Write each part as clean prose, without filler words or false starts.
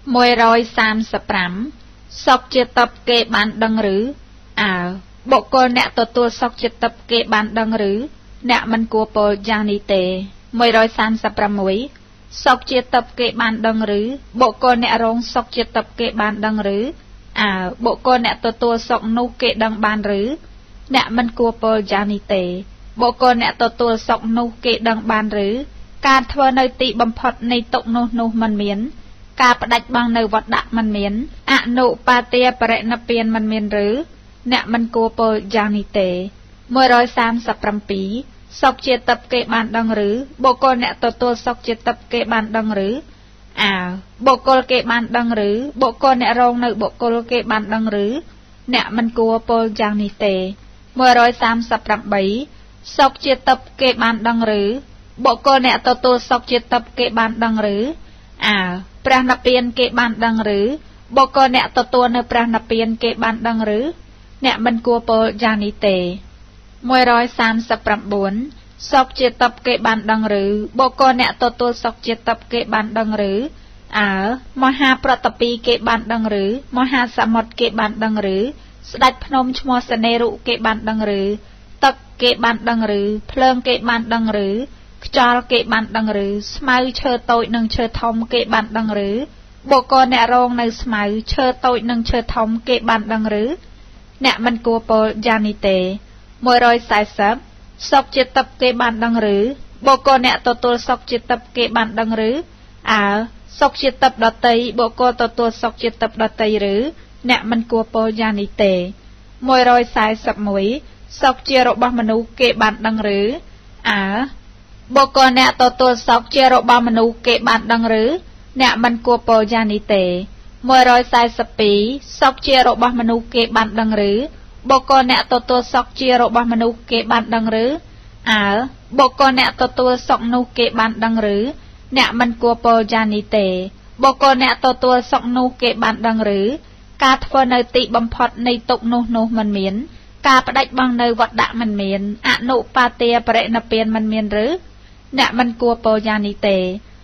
มวยร้อย30 សក់ជាតបគេបានដឹងឬបុគ្គលអ្នកទទួលសក់ជាតបគេបានដឹងឬអ្នកមិនគួរពោលយ៉ាងនេះទេ136សក់ជាតបគេបានដឹងឬបុគ្គលអ្នករងសក់ជាតបគេបានដឹងឬបុគ្គលអ្នកទទួលសក់នោះគេដឹងបានឬអ្នកមិនគួរពោលយ៉ាងនេះទេបុគ្គលអ្នកទទួលសក់នោះគេដឹងបានឬការធ្វើនៅទីបំផុតនៃទុកនោះមិនមានការផ្ដាច់បង់នៅវត្តដាក់មិនមានអនុបាទាបរិណិព្វានមិនមានឬអ្នកមិនគួរពោលយ៉ាងនេះទេ137សុខជាតបគេបានដឹងឬបុគ្គលអ្នកទទួលសុខជាតបគេបានដឹងឬបុគ្គលគេបានដឹងឬបុគ្គលអ្នករងនៅបុគ្គលគេបានដឹងឬអ្នកមិនគួរពោលយ៉ាងនេះទេ138សុខជាតបគេបានដឹងឬបុគ្គលអ្នកទទួលសុខជាតបគេបានដឹងឬព្រះនិព្វានគេបានដឹងឬបុគ្គលអ្នកទទួលនៅព្រះនិព្វានគេបានដឹងឬអ្នកមិនគួរពោលយ៉ាងនេះទេ139សុខជាតបគេបានដឹងឬបុគ្គលអ្នកទទួលសុខជាតបគេបានដឹងឬមហាប្រតពីគេបានដឹងឬមហាសមុទ្រគេបានដឹងឬស្ដេចភ្នំឈ្មោះសនេរុគេបានដឹងឬទឹកគេបានដឹងឬភ្លើងគេបានដឹងឬខ្យល់គេបានដឹងឬស្មៅឈើតូចនិងឈើធំគេបានដឹងឬបុគ្គលអ្នករងនៅស្មៅឈើតូចនិងឈើធំគេបានដឹងឬអ្នកមិនគួរពោលយ៉ាងនេះទេ140សុខជាតបគេបានដឹងឬបុគ្គលអ្នកទទួលសុខជាតបគេបានដឹងឬសុខជាតបដតីបុគ្គលទទួលសុខជាតបដតីឬអ្នកមិនគួរពោលយ៉ាងនេះទេ141សុខជារបស់មនុស្សគេបានដឹងឬបុគ្គលអ្នកទទួលសុខជារបស់មនុស្សគេបានដឹងឬអ្នកមិនគួរពោលយ៉ាងនេះទេ142សុខជារបស់មនុស្សគេបានដឹងឬបុគ្គលអ្នកទទួលសុខជារបស់មនុស្សគេបានដឹងឬបុគ្គលអ្នកទទួលសុខនោះគេបានដឹងឬអ្នកមិនគួរពោលយ៉ាងនេះទេបុគ្គលអ្នកទទួលសុខនោះគេបានដឹងឬការធ្វើនៅទីបំផុតនៃទុកនោះមិនមានការផ្ដាច់បង់នៅវត្តដាក់មិនមានអនុបាទាបរិណិព្វានមិនមានឬអ្នកមិនគួរពោលយ៉ាងនេះទេ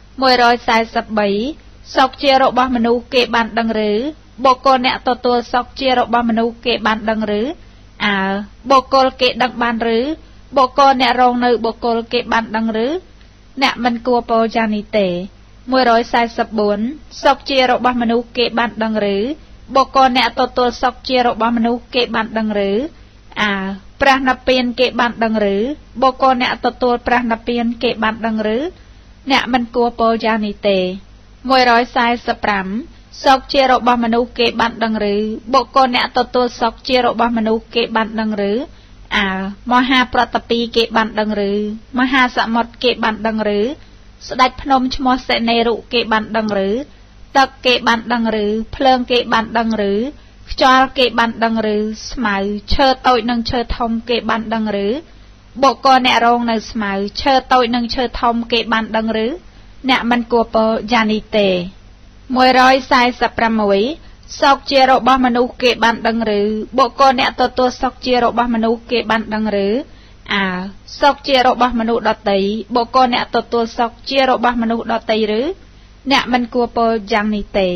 143សុខជារបស់មនុស្សគេបានដឹងឬបុគ្គលអ្នកទទួលសុខជារបស់មនុស្សគេបានដឹងឬបុគ្គលគេដឹងបានឬបុគ្គលអ្នករងនៅបុគ្គលគេបានដឹងឬអ្នកមិនគួរពោលយ៉ាងនេះទេ144សុខជារបស់មនុស្សគេបានដឹងឬបុគ្គលអ្នកទទួលសុខជារបស់មនុស្សគេបានដឹងឬព្រះនិព្វានគេបានដឹងឬបុគ្គលអ្នកទទួលព្រះនិព្វានគេបានដឹងឬអ្នកមិនគួរពោលយ៉ាងនេះទេ145សុខជារបស់មនុស្សគេបានដឹងឬបុគ្គលអ្នកទទួលសុខជារបស់មនុស្សគេបានដឹងឬមហាប្រតពីគេបានដឹងឬមហាសមុទ្រគេបានដឹងឬស្ដេចភ្នំឈ្មោះសនេរុគេបានដឹងឬទឹកគេបានដឹងឬភ្លើងគេបានដឹងឬខ្យល់គេបានដឹងឬស្មៅឈើតូចនិងឈើធំគេបានដឹងឬបុគ្គលអ្នករងនៅស្មៅឈើតូចនិងឈើធំគេបានដឹងឬអ្នកមិនគួរពោលយ៉ាងនេះទេ146សុខជារបស់មនុស្សគេបានដឹងឬបុគ្គលអ្នកទទួលសុខជារបស់មនុស្សគេបានដឹងឬសុខជារបស់មនុស្សដតីបុគ្គលអ្នកទទួលសុខជារបស់មនុស្សដតីឬអ្នកមិនគួរពោលយ៉ាងនេះទេ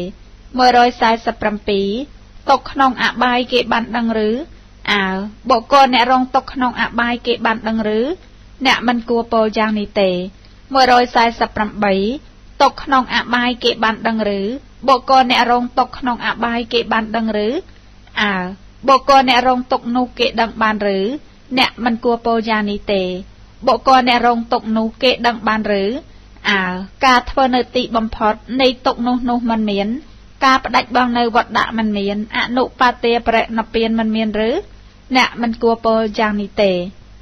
147ទុកក្នុងអបាយគេបានដឹងឬបុគ្គលអ្នករងទុកក្នុងអបាយគេបានដឹងឬអ្នកមិនគួរពោលយ៉ាងនេះទេ148ទុកក្នុងអបាយគេបានដឹងឬបុគ្គលអ្នករងទុកក្នុងអបាយគេបានដឹងឬបុគ្គលអ្នករងទុកនោះគេដឹងបានឬអ្នកមិនគួរពោលយ៉ាងនេះទេបុគ្គលអ្នករងទុកនោះគេដឹងបានឬការធ្វើនៅទីបំផុតនៃទុកនោះមិនមានការផ្ដាច់បង់នៅវត្តដាក់មិនមានអនុបាទាបរិណិព្វានមិនមានឬអ្នកមិនគួរពោលយ៉ាងនេះទេ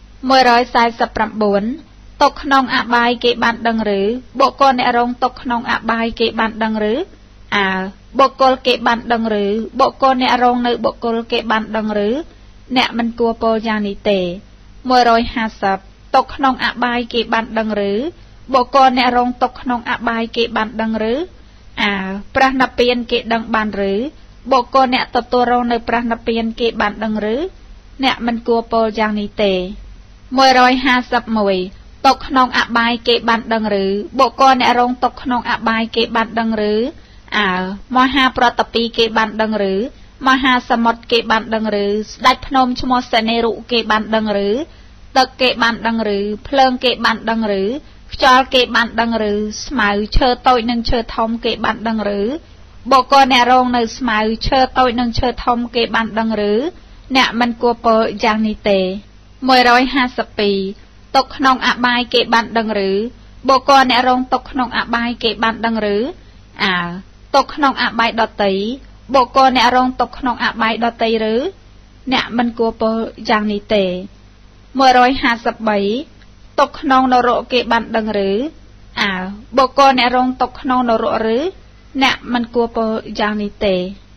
149ទុកក្នុងអបាយគេបានដឹងឬបុគ្គលអ្នករងទុកក្នុងអបាយគេបានដឹងឬបុគ្គលគេបានដឹងឬបុគ្គលអ្នករងនៅបុគ្គលគេបានដឹងឬអ្នកមិនគួរពោលយ៉ាងនេះទេ150ទុកក្នុងអបាយគេបានដឹងឬបុគ្គលអ្នករងទុកក្នុងអបាយគេបានដឹងឬព្រះនិព្វានគេដឹងបានឬបុគ្គលអ្នកទទួលរងនៅព្រះនិព្វានគេបានដឹងឬអ្នកមិនគួរពោលយ៉ាងនេះទេ151ទុកក្នុងអបាយគេបានដឹងឬបុគ្គលអ្នករងទុកក្នុងអបាយគេបានដឹងឬមហាប្រតពីគេបានដឹងឬមហាសមុទ្រគេបានដឹងឬស្ដេចភ្នំឈ្មោះសេនេរុគេបានដឹងឬទឹកគេបានដឹងឬភ្លើងគេបានដឹងឬខ្យល់គេបានដឹងឬស្មៅឈើតូចនិងឈើធំគេបានដឹងឬបុគ្គលអ្នករងនៅស្មៅឈើតូចនិងឈើធំគេបានដឹងឬអ្នកមិនគួរពោលយ៉ាងនេះទេ152ទុកក្នុងអបាយគេបានដឹងឬបុគ្គលអ្នករងទុកក្នុងអបាយគេបានដឹងឬទុកក្នុងអបាយដតីបុគ្គលអ្នករងទុកក្នុងអបាយដតីឬអ្នកមិនគួរពោលយ៉ាងនេះទេ153ទុកក្នុងនរកគេបានដឹងឬបុគ្គលអ្នករងទុកក្នុងនរកឬអ្នកមិនគួរពោលយ៉ាងនេះទេ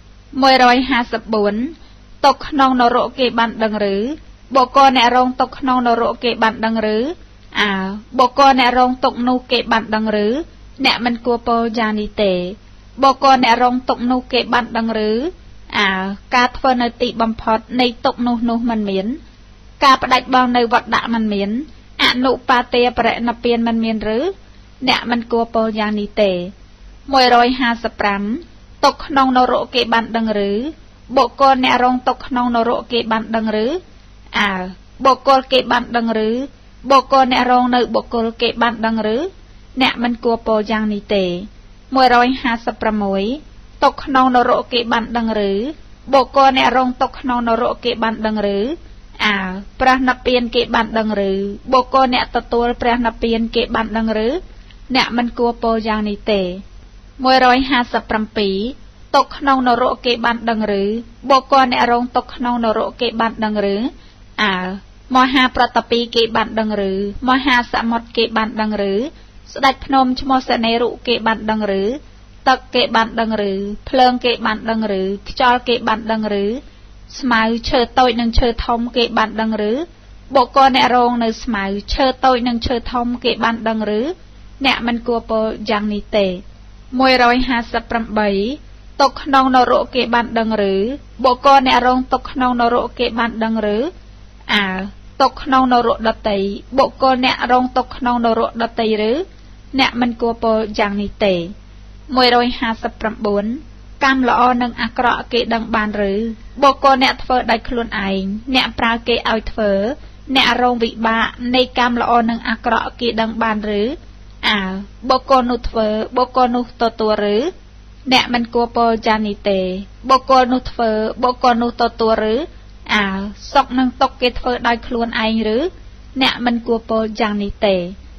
154ទុកក្នុងនរកគេបានដឹងឬបុគ្គលអ្នករងទុកក្នុងនរកគេបានដឹងឬបុគ្គលអ្នករងទុកនោះគេបានដឹងឬអ្នកមិនគួរពោលយ៉ាងនេះទេបុគ្គលអ្នករងទុកនោះគេបានដឹងឬការធ្វើនៅទីបំផុតនៃទុកនោះមិនមានការបដិបង់នៅវត្តដាក់មិនមានអនុបាទេបរិណពានមិនមានឬអ្នកមិនគួរពោលយ៉ាងនេះទេ155ទុកក្នុងនរកគេបានដឹងឬបុគ្គលអ្នករងទុកក្នុងនរកគេបានដឹងឬបុគ្គលគេបានដឹងឬបុគ្គលអ្នករងនៅបុគ្គលគេបានដឹងឬអ្នកមិនគួរពោលយ៉ាងនេះទេ156ទុកក្នុងនរកគេបានដឹងឬបុគ្គលអ្នករងទុកក្នុងនរកគេបានដឹងឬព្រះនិព្វានគេបានដឹងឬបុគ្គលអ្នកទទួលព្រះនិព្វានគេបានដឹងឬអ្នកមិនគួរពោលយ៉ាងនេះទេ157ទុកក្នុងនរកគេបានដឹងឬបុគ្គលអ្នករងទុកក្នុងនរកគេបានដឹងឬមហាប្រតពីគេបានដឹងឬមហាសមុទ្រគេបានដឹងឬស្ដេចភ្នំឈ្មោះសេនេរុគេបានដឹងឬទឹកគេបានដឹងឬភ្លើងគេបានដឹងឬខ្យល់គេបានដឹងឬស្មៅឈើតូចនិងឈើធំគេបានដឹងឬបុគ្គលអ្នករងនៅស្មៅឈើតូចនិងឈើធំគេបានដឹងឬអ្នកមិនគួរពោលយ៉ាងនេះទេ158ទុកក្នុងនរកគេបានដឹងឬបុគ្គលអ្នករងទុកក្នុងនរកគេបានដឹងឬទុកក្នុងនរកដតីបុគ្គលអ្នករងទុកក្នុងនរកដតីឬអ្នកមិនគួរពោលយ៉ាងនេះទេ159កម្មល្អនិងអាក្រក់គេដឹងបានឬបុគ្គលអ្នកធ្វើដោយខ្លួនឯងអ្នកប្រើគេឲ្យធ្វើអ្នករងវិបាកនៃកម្មល្អនិងអាក្រក់គេដឹងបានឬបុគ្គលនោះធ្វើបុគ្គលនោះទទួលឬអ្នកមិនគួរពោលយ៉ាងនេះទេបុគ្គលនោះធ្វើបុគ្គលនោះទទួលឬសុខនឹងទុកគេធ្វើដោយខ្លួនឯងឬអ្នកមិនគួរពោលយ៉ាងនេះទេ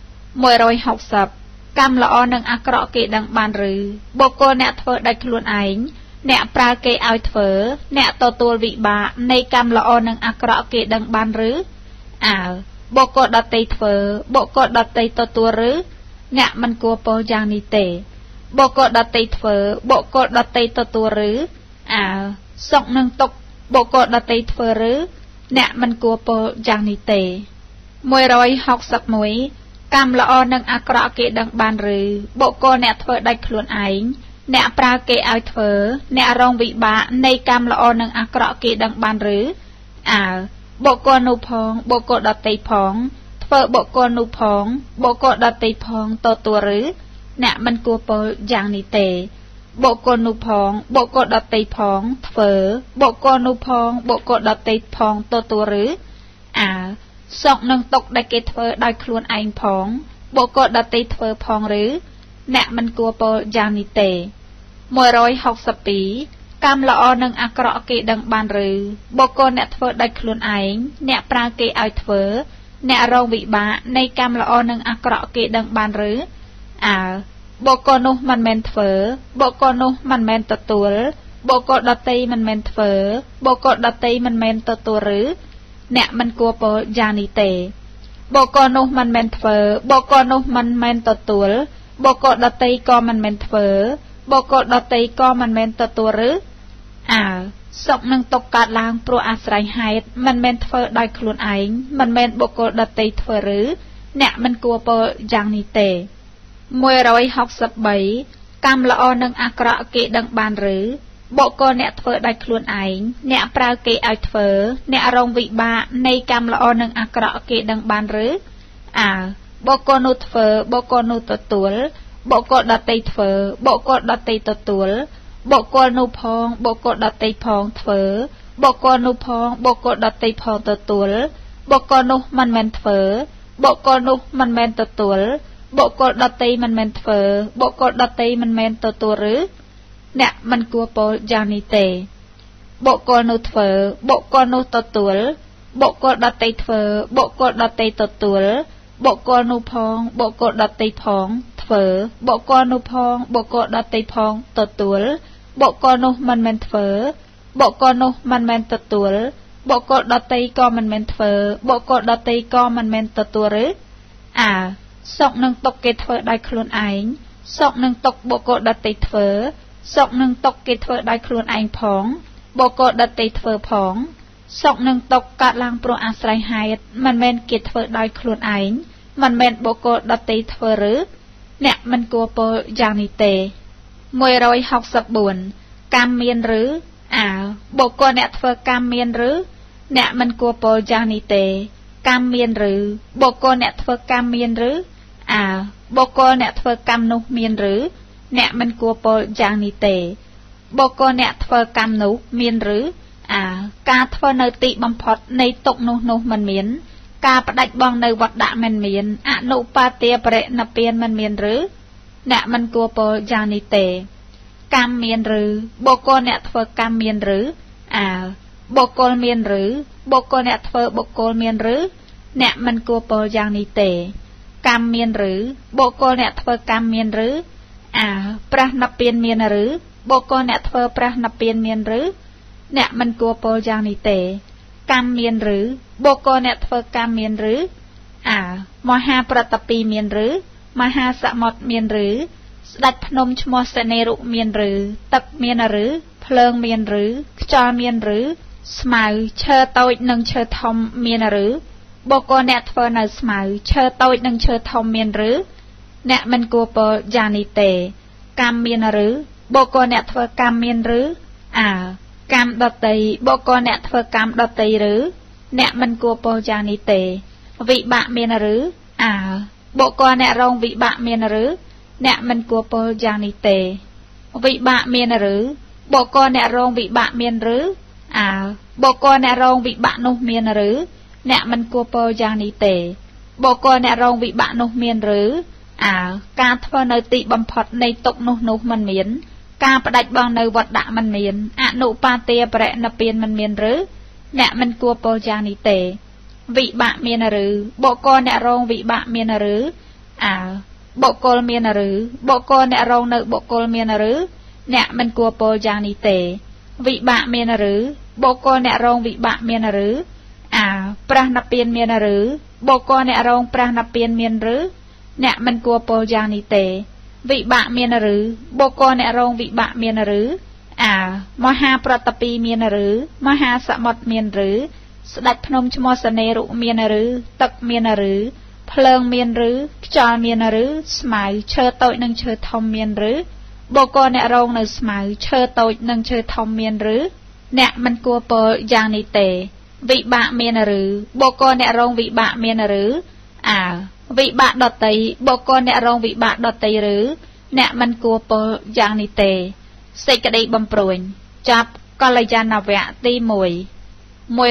160កម្មល្អនិងអាក្រក់គេដឹងបានឬបុគ្គលអ្នកធ្វើដោយខ្លួនឯងអ្នកប្រើគេឲ្យធ្វើអ្នកទទួលវិបាកនៃកម្មល្អនិងអាក្រក់គេដឹងបានឬបុគ្គលដតីធ្វើបុគ្គលដតីទទួលឬអ្នកមិនគួរពោលយ៉ាងនេះទេបុគ្គលដតីធ្វើបុគ្គលដតីទទួលឬសុខនឹងទុកបុគ្គលដតីធ្វើឬអ្នកមិនគួរពោលយ៉ាងនេះទេ161កម្មល្អនិងអាក្រក់គេដឹងបានឬបុគ្គលអ្នកធ្វើដោយខ្លួនឯងអ្នកប្រើគេឲ្យធ្វើអ្នករងវិបាកនៃកម្មល្អនិងអាក្រក់គេដឹងបានឬបុគ្គលនោះផងបុគ្គលដតីផងធ្វើបុគ្គលនោះផងបុគ្គលដតីផងទទួលឬអ្នកមិនគួរពោលយ៉ាងនេះទេបុគ្គលនោះផងបុគ្គលដតីផងធ្វើបុគ្គលនោះផងបុគ្គលដតីផងទទួលឬសុខនឹងទុកដែលគេធ្វើដោយខ្លួនឯងផងបុគ្គលដតីធ្វើផងឬអ្នកមិនគួរពោលយ៉ាងនេះទេ162កម្មល្អនិងអាក្រក់គេដឹងបានឬបុគ្គលអ្នកធ្វើដោយខ្លួនឯងអ្នកប្រើគេឲ្យធ្វើអ្នករងវិបាកនៃកម្មល្អនិងអាក្រក់គេដឹងបានឬបុគ្គលនោះមិនមែនធ្វើបុគ្គលនោះមិនមែនទទួលបុគ្គលដតីមិនមែនធ្វើបុគ្គលដតីមិនមែនទទួលឬអ្នកមិនគួរពោលយ៉ាងនេះទេបុគ្គលនោះមិនមែនធ្វើបុគ្គលនោះមិនមែនទទួលបុគ្គលដតីក៏មិនមែនធ្វើបុគ្គលដតីក៏មិនមែនទទួលឬសុខនឹងទុកកើតឡើងព្រោះអាស្រ័យហេតុមិនមែនធ្វើដោយខ្លួនឯងមិនមែនបុគ្គលដតីធ្វើឬអ្នកមិនគួរពោលយ៉ាងនេះទេ163កម្មល្អនិងអាក្រក់គេដឹងបានឬបុគ្គលអ្នកធ្វើដោយខ្លួនឯងអ្នកប្រើគេឲ្យធ្វើអ្នករងវិបាកនៃកម្មល្អនិងអាក្រក់គេដឹងបានឬបុគ្គលនោះធ្វើបុគ្គលនោះទទួល bộ cột đợt tây phở bộ cột đợt tây tột tuol bộ cột nụ phong bộ cột đợt tây phong phở bộ cột nụ phong bộ cột đợt tây phong tột tuol bộ cột nụมันmen phở bộ cột nụมันmen tột tuol bộ cột đợt tâyมันmen phở bộ cột đợt tâyมันmen tột tuolหรือเนี่ยมันกลัวโปยานิเตbộ cột nụ phở bộ cột nụ tột tuol bộ cột đợt tây phở bộ cột đợt tây tột tuol bộ cột nụ phong bộ cột đợt tây phong phở bộ cột nụ phong bộ cột đợt tây phong tột tuol bộ cột nụมันmen phở bộ cột nụมันmen tột tuol bộ cột đợt tâyก็มันmen phở bộ cột đợt tâyก็มันmen tột tuolหรือสอกนึงตกเกตเฟอได้คลุนไอสอกนึงตกbộ cột đợt tâyเฟอสอกนึงตกเกตเฟอได้คลุนไอผองbộ cột đợt tâyเฟอผองสอกนึงตกกะลางโปรอาศัยหายมันแมนเกตเฟอได้คลุนไอมันแมนbộ cột đợt tâyเฟอหรือเนี่ยมันกลัวโปอย่างนี้เตมวย164กามเมียนหรือbộ cộtเนี่ยเฟอกามเมียนหรือเนี่ยมันกลัวโปอย่างนี้เตกามเมียนหรือbộ cộtเนี่ยเฟอกามเมียนหรือbộ cộtเนี่ยเฟอกามนุเมียนหรือเนี่ยมันกลัวโปอย่างนี้เตbộ cộtเนี่ยเฟอกามนุเมียนหรือการเฟอเนติบำพดในตกนุมันเมียนการประดับบองในวัดดะมันเมียนอนุปาเตียเปรนเปียนมันเมียนหรือเนี่ยมันกลัวโปยานิเตกามเมียนหรือโบโกเนี่ยเฟอกามเมียนหรือโบโกเมียนหรือโบโกเนี่ยเฟอโบโกเมียนหรือเนี่ยมันกลัวโปยานิเตกามเมียนหรือโบโกเนี่ยเฟอกามเมียนหรือประนเปียนเมียนหรือโบโกเนี่ยเฟอประนเปียนเมียนหรือเนี่ยมันกลัวโปยานิเตกามเมียนหรือโบโกเนี่ยเฟอกามเมียนหรือมหาปรตปีเมียนหรือมหาสมดเมียนหรือสดัดพนมชมเสเนรุเมียนหรือตักเมียนหรือเพลิงเมียนหรือจอเมียนหรือสมัยเชอโตยนึงเชอทอมเมียนหรือโบโกเนี่ยเฟอในสมัยเชอโตยนึงเชอทอมเมียนหรือเนี่ยมันกลัวโปยานิเตกามเมียนหรือโบโกเนี่ยเฟอกามเมียนหรือกามดตีโบโกเนี่ยเฟอกามดตีหรือเนี่ยมันกลัวโปยานิเตวิบะเมียนหรือโบโกเนี่ยรองวิบะเมียนหรือเนี่ยมันกลัวโปยานิเตวิบะเมียนหรือโบโกเนี่ยรองวิบะเมียนหรือโบโกเนี่ยรองวิบะนุเมียนหรือเนี่ยมันกลัวโปยานิเตโบโกเนี่ยรองวิบะนุเมียนหรือการทวนติบำพดในตกนุมันเมียนการประดับบองในวัดดะมันเมียนอนุปาเตียเปรนเปียนมันเมียนหรือเนี่ยมันกลัวโปยานิเตวิบะเมียนหรือโบโกเนี่ยรองวิบะเมียนหรือโบโกเมียนหรือโบโกเนี่ยรองในโบโกเมียนหรือเนี่ยมันกลัวโปยานิเตวิบะเมียนหรือโบโกเนี่ยรองวิบะเมียนหรือประนเปียนเมียนหรือโบโกเนี่ยรองประนเปียนเมียนหรือเนี่ยมันกลัวโปยานิเตวิบะเมียนหรือโบโกเนี่ยรองวิบะเมียนหรือมหาปรตปีเมียนหรือมหาสมดเมียนหรือสดัดพนมชมเสเนรุเมียนหรือตักเมียนหรือเพลิงเมียนหรือจอเมียนหรือสมัยเชอโตยนึงเชอทอมเมียนหรือโบโกเนี่ยรองในสมัยเชอโตยนึงเชอทอมเมียนหรือเนี่ยมันกลัวโปยานิเตวิบะเมียนหรือโบโกเนี่ยรองวิบะเมียนหรือวิบะดตีโบโกเนี่ยรองวิบะดตีหรือเนี่ยมันกลัวโปอย่างนิเตเสกได้บำปรวยจับกลยานาวะตีมวย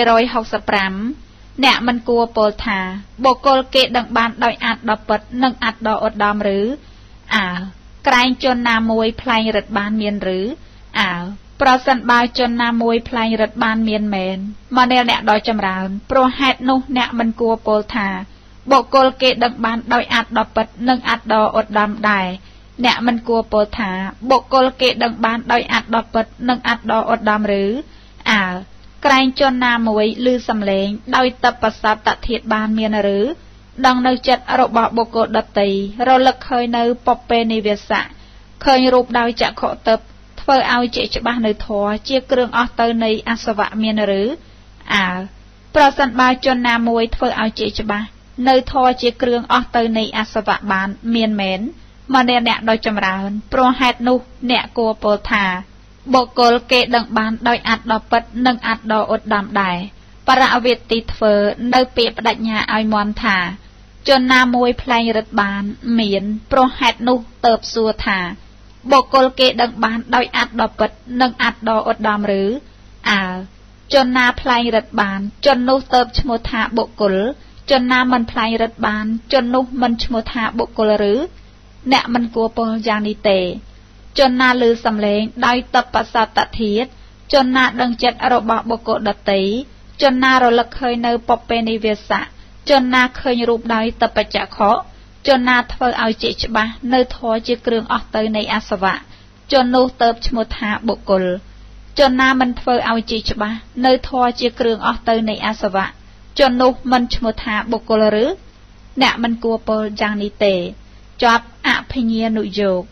165เนี่ยมันกลัวโปธาโบโกลเกดังบานดอยอัดดอปิดนึงอัดดออดดอมหรือไกลจนนามวยพลายรัดบานเมียนหรือประสันบายจนนามวยพลายรัดบานเมียนแมนมาเนลเนี่ยดอยจำราวโปรแฮดนุเนี่ยมันกลัวโปธาโบโกลเกดังบานดอยอัดดอปิดนึงอัดดออดดอมได้เนี่ยมันกลัวโปธาโบโกลเกดังบานดอยอัดดอปิดนึงอัดดออดดอมหรือไกลจนนามวยลือสำเลงโดยตับประสาทเทียดบานเมียนหรือดังในจัดระบบโบโกดตีเราเลิกเคยในปอเปนิเวสะเคยรูปดาวจะขอตับเพื่อเอาเจจบ้านในทัวเจียเครื่องออเตอร์ในอาสวะเมียนหรือประสันบายจนนามวยเพื่อเอาเจจบ้านในทัวเจียเครื่องออเตอร์ในอาสวะบานเมียนแมนมาเนเนโดยจำราวโปรแฮดนุเนกัวโปธาโบโกลเกดังบานโดยอัดดอปิดนึงอัดดออดดำได้ประเวติเฟอในเปียปดัญญาไอมอนธาจนนามวยพลายรัดบานเหมียนโปรแฮดนุเติบสัวถาบกลเกดังบานโดยอัดดอปิดนังอัดดออดดามหรือจนนาพลายรัดบานจนนุเติบชโมธาบกลจนนามันพลายรัดบานจนนุมันชโมธาบกลหรือเนะมันกลัวปอจางนิเตจนนาลือสำเลงได้ตับปัสสตะเทียดจนนาดังจัดอรบะบกดตีจนนาเราละเคยในปปเปนิเวสะจนนาเคยรูปได้ตับปัจจะเคาะจนนาเธอเอาจิจบะในทอจีเครื่องออกเตยในอาสวะจนนุเติบชโมธาบกลจนนามันเธอเอาจิจบะในทอจีเครื่องออกเตยในอาสวะจนนุมันชโมธาบกลหรือเนะมันกลัวปอจางนิเตจอบอภิญญานุโยก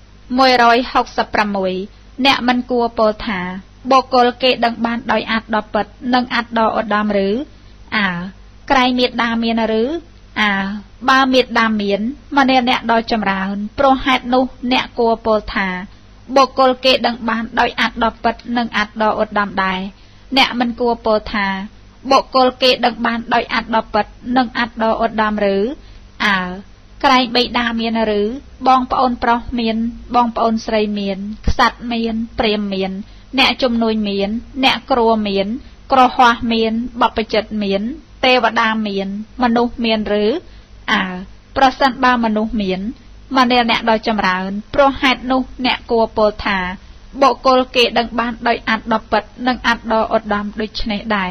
168เนะมันกลัวปอถาบกลเกดังบานโดยอัดดอปิดนังอัดดออดดามหรือไกรเมียดดาเมียนหรือบาเมียดดาเมียนมาเนเนะโดยจำราวโปรแฮดนุเนะกลัวปอถาบกลเกดังบานโดยอัดดอปิดนังอัดดออดดามได้เนะมันกลัวปอถาบกลเกดังบานโดยอัดดอปิดนังอัดดออดดามหรือไกรใบดาเมียนหรือบองปอนปรอเมียนบองปอนใส่เมียนสัตว์เมียนเปรียมเมียนเนะจมนุยเมียนเนะกลัวเมียนกระหัวเมียนบัปจัดเมียนเทวดาเมียนมนุษย์เมียนหรือประสันบามนุษย์เมียนมาเนเนะโดยจำราวโปรแฮดนุเนะกลัวโปธาบกลเกดังบานโดยอัดดอปิดนังอัดดออดดามโดยชนะได้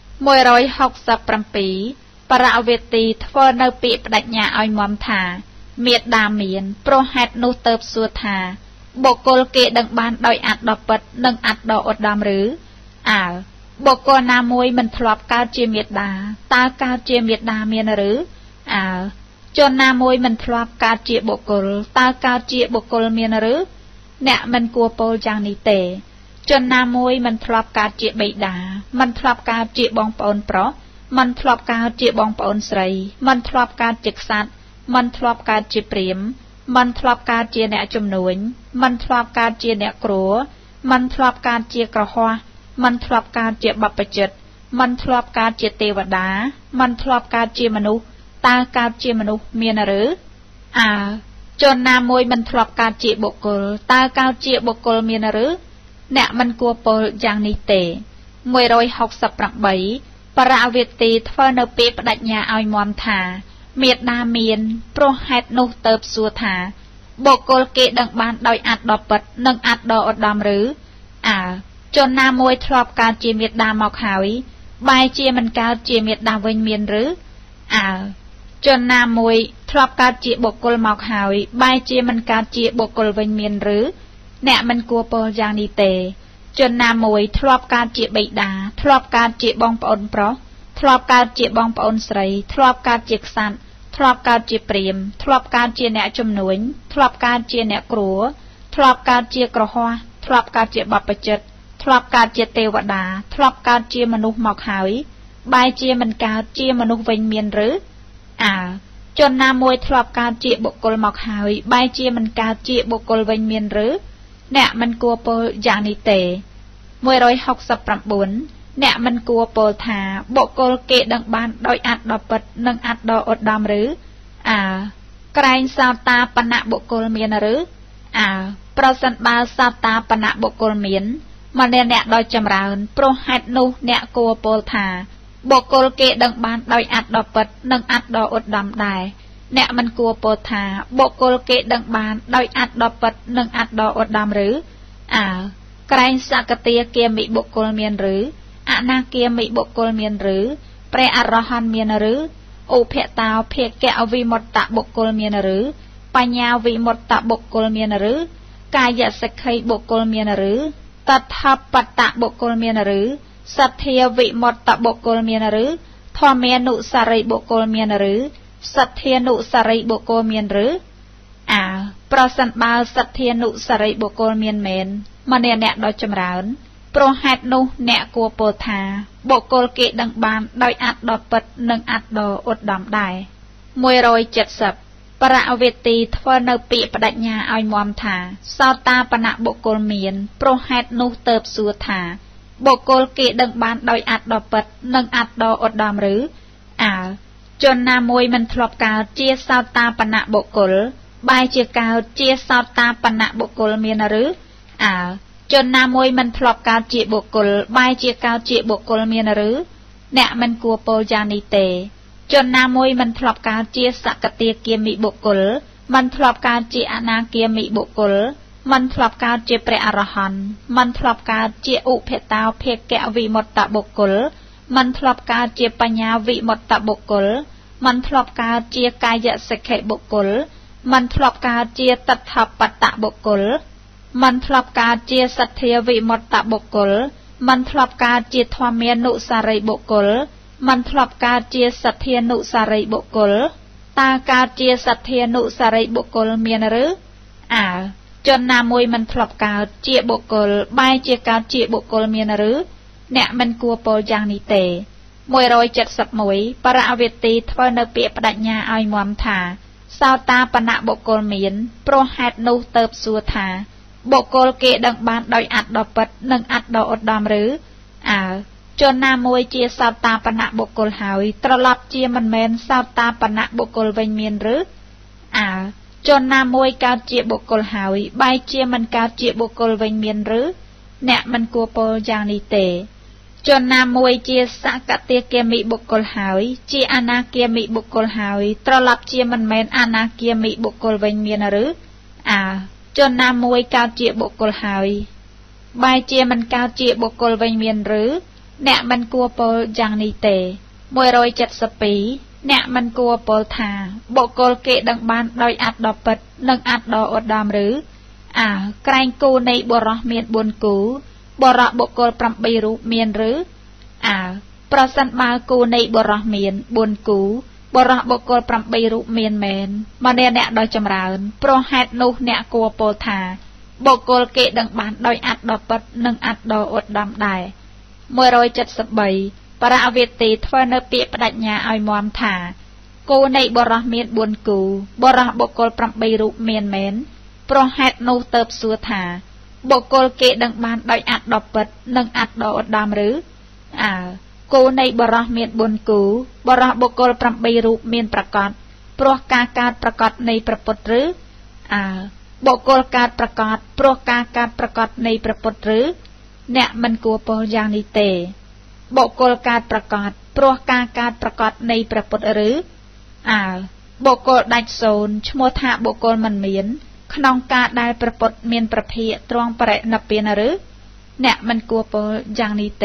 167ประเวทีทว่าเนปีปดัญญาอ้อยมอมถาเมียดดาเมียนโปรแฮดนุเติบสัวถาบกลเกดังบานโดยอัดดอปิดนังอัดดออดดามหรือบกลนามวยมันทลบกาเจเมียดดาตากาเจเมียดดาเมียนหรือจนนามวยมันทลบกาเจบกลตากาเจบกลเมียนหรือเนะมันกลัวโปจางนิเตจนนามวยมันทลบกาเจใบดามันทลบกาเจบองปอนเพราะมันทลบกาเจบองปอนใส่มันทลบกาจิกสัตมันทลบกาเจเปรียมมันทลบกาเจเนะจมนุนมันทลบกาเจเนะกลัวมันทลบกาเจกระหัวมันทลบกาเจบัปจิตมันทลบกาเจเทวดามันทลบกาเจมนุษย์ตากาเจมนุษย์เมียนหรือจนนามวยมันทลบกาเจบกลตากาเจบกลเมียนหรือเนะมันกลัวปออย่างนิเต168ประเวทีทว่าเนปีปดัญญาอ้อยมอมถาเมียดดาเมียนโปรแฮดนุเติบสัวถาบกลเกดังบานโดยอัดดอปิดนังอัดดออดดามหรือจนนามวยทลบการเจเมียดดาหมอกหายใบเจมันกาเจเมียดดาเวงเมียนหรือจนนามวยทลบการเจบกลหมอกหายใบเจมันกาเจบกลเวงเมียนหรือเนะมันกลัวปอจางนิเตจนนามวยทลบการเจใบดาทลบการเจบองปอนเพราะทลบการเจบองปอนใส่ทลบการเจกสันทลบการเจเปรียมทลบการเจเนะจมนุนทลบการเจเนะกลัวทลบการเจกระหัวทลบการเจบัปจิตทลบการเจเทวดาทลบการเจมนุษย์หมอกหายใบเจมันกาเจมนุษย์เวงเมียนหรือจนนามวยทลบการเจบกลหมอกหายใบเจมันกาเจบกลเวงเมียนหรือเนะมันกลัวปออย่างนิเต169เนะมันกลัวปอถาบกลเกดังบานโดยอัดดอปิดนังอัดดออดดามหรือไกรซาตาปณะบกลเมียนหรือประสันบาซาตาปณะบกลเมียนมาเนเนะโดยจำราวโปรแฮดนุเนะกลัวปอถาบกลเกดังบานโดยอัดดอปิดนังอัดดออดดามได้เนะมันกลัวปอถาบกลเกดังบานโดยอัดดอปิดนังอัดดออดดามหรือไกรสักเตียเกียมิบกลเมียนหรืออนาเกียมิบกลเมียนหรือเปรอรหันเมียนหรือโอเพตาวเพแกอวิมตตะบกลเมียนหรือปัญญาวิมตตะบกลเมียนหรือกายสกขัยบกลเมียนหรือตัทปตะบกลเมียนหรือสัทเทวิมตตะบกลเมียนหรือทอเมนุสาริบกลเมียนหรือสัทเทนุสาริบกลเมียนหรือประสันบาสัทเทนุสาริบกลเมียนเมนมาเนเนะโดยจำราวโปรแฮดนุเนะกลัวโปธาบกลเกดังบานโดยอัดดอปิดนังอัดดออดดามได้170ประเวทีทว่าเนปีปดัญญาอ้อยมอมถาซาตาปณะบกลเมียนโปรแฮดนุเติบสัวถาบกลเกดังบานโดยอัดดอปิดนังอัดดออดดามหรือจจนนามวยมันทลบกาวเจียสาวตาปณะบุกลใบเจียกาวเจียสาวตาปณะบุกลเมียนหรือจนนามวยมันทลบกาวเจียบุกลใบเจียกาวเจียบุกลเมียนหรือเนี่ยมันกลัวโปยานิเตจนนามวยมันทลบกาวเจียสักเตียเกียมิบุกลมันทลบกาวเจียอนาเกียมิบุกลมันทลบกาวเจียเปรอรหันมันทลบกาวเจียอุเพตาวเพกแกวิมตตบุกลมันทลบกาวเจียปัญญาวิมตตบุกลมันทลบกาวเจียกายสเขบุกลมันทลบกาวเจียตัทธปัตตบุกลมันทลบกาวเจียสัทเทวิมตตบุกลมันทลบกาวเจียธรรมีนุสารีบุกลมันทลบกาวเจียสัทเทนุสารีบุกลตากาวเจียสัทเทนุสารีบุกลเมียนหรือจนนามวยมันทลบกาวเจียบุกลใบเจียกาวเจียบุกลเมียนหรือเนี่ยมันกลัวโปยางนิเต170ประเวตีทวเนเปียปดัญญาอ้อยมวมถาสาวตาปณะบุกลเมียนโปรแฮดนูเติบสัวถาบุกลเกดังบานโดยอัดดอปัดนึ่งอัดดออดดอมหรือจนนามวยเจียสาวตาปณะบุกลหายตรลับเจียมันแมนสาวตาปณะบุกลเวงเมียนหรือจนนามวยกาวเจียบุกลหายใบเจียมันกาวเจียบุกลเวงเมียนหรือเนี่ยมันกลัวโปยางนิเตจนนามวยเจียสักเตียเกียมิบุกลหายเจียอนาเกียมิบุกลหายตรลับเจียมันแมนอนาเกียมิบุกลเวงเมียนหรือจนนามวยกาวเจียบุกลหายใบเจียมันกาวเจียบุกลเวงเมียนหรือเนี่ยมันกลัวโปยางนิเต170ปีเนี่ยมันกลัวโปธาบุกลเกดังบานโดยอัดดอปัดนึ่งอัดดออดดามหรือไกรกูในบรอเมียนบุญกูบรบุกลปรำบีรูเมียนหรือประสันมากูในบรอเมียนบุญกูบรบุกลปรำบีรูเมียนแมนมาเนี่ยเนี่ยโดยจำราญโปรแฮดนุเนี่ยกลัวโปธาบุกลเกดังบานโดยอัดดอปัดนึ่งอัดดออดดามได้173ประเวตีทวเนเปียปดัญญาอ้อยมวมถากูในบรอเมียนบุญกูบรบุกลปรำบีรูเมียนแมนโปรแฮดนูเติบสัวถาบุกลเกดังบานโดยอัดดอปัดนึ่งอัดดออดดามหรือกูในบรอเมียนบุญกูบรบุกลปรำบีรูเมียนประกอบโปรกาการประกอบในประปุตหรือบุกลการประกอบโปรกาการประกอบในประปุตหรือเนี่ยมันกลัวโปยางนิเตบุกลการประกอบโปรกาการประกอบในประปุตหรือบุกลดัชโซนชโมธาบุกลมันเมียนขนองการได้ประปุตเมียนประเพียตรองประนเปียนหรือเนี่ยมันกลัวโปยางนิเต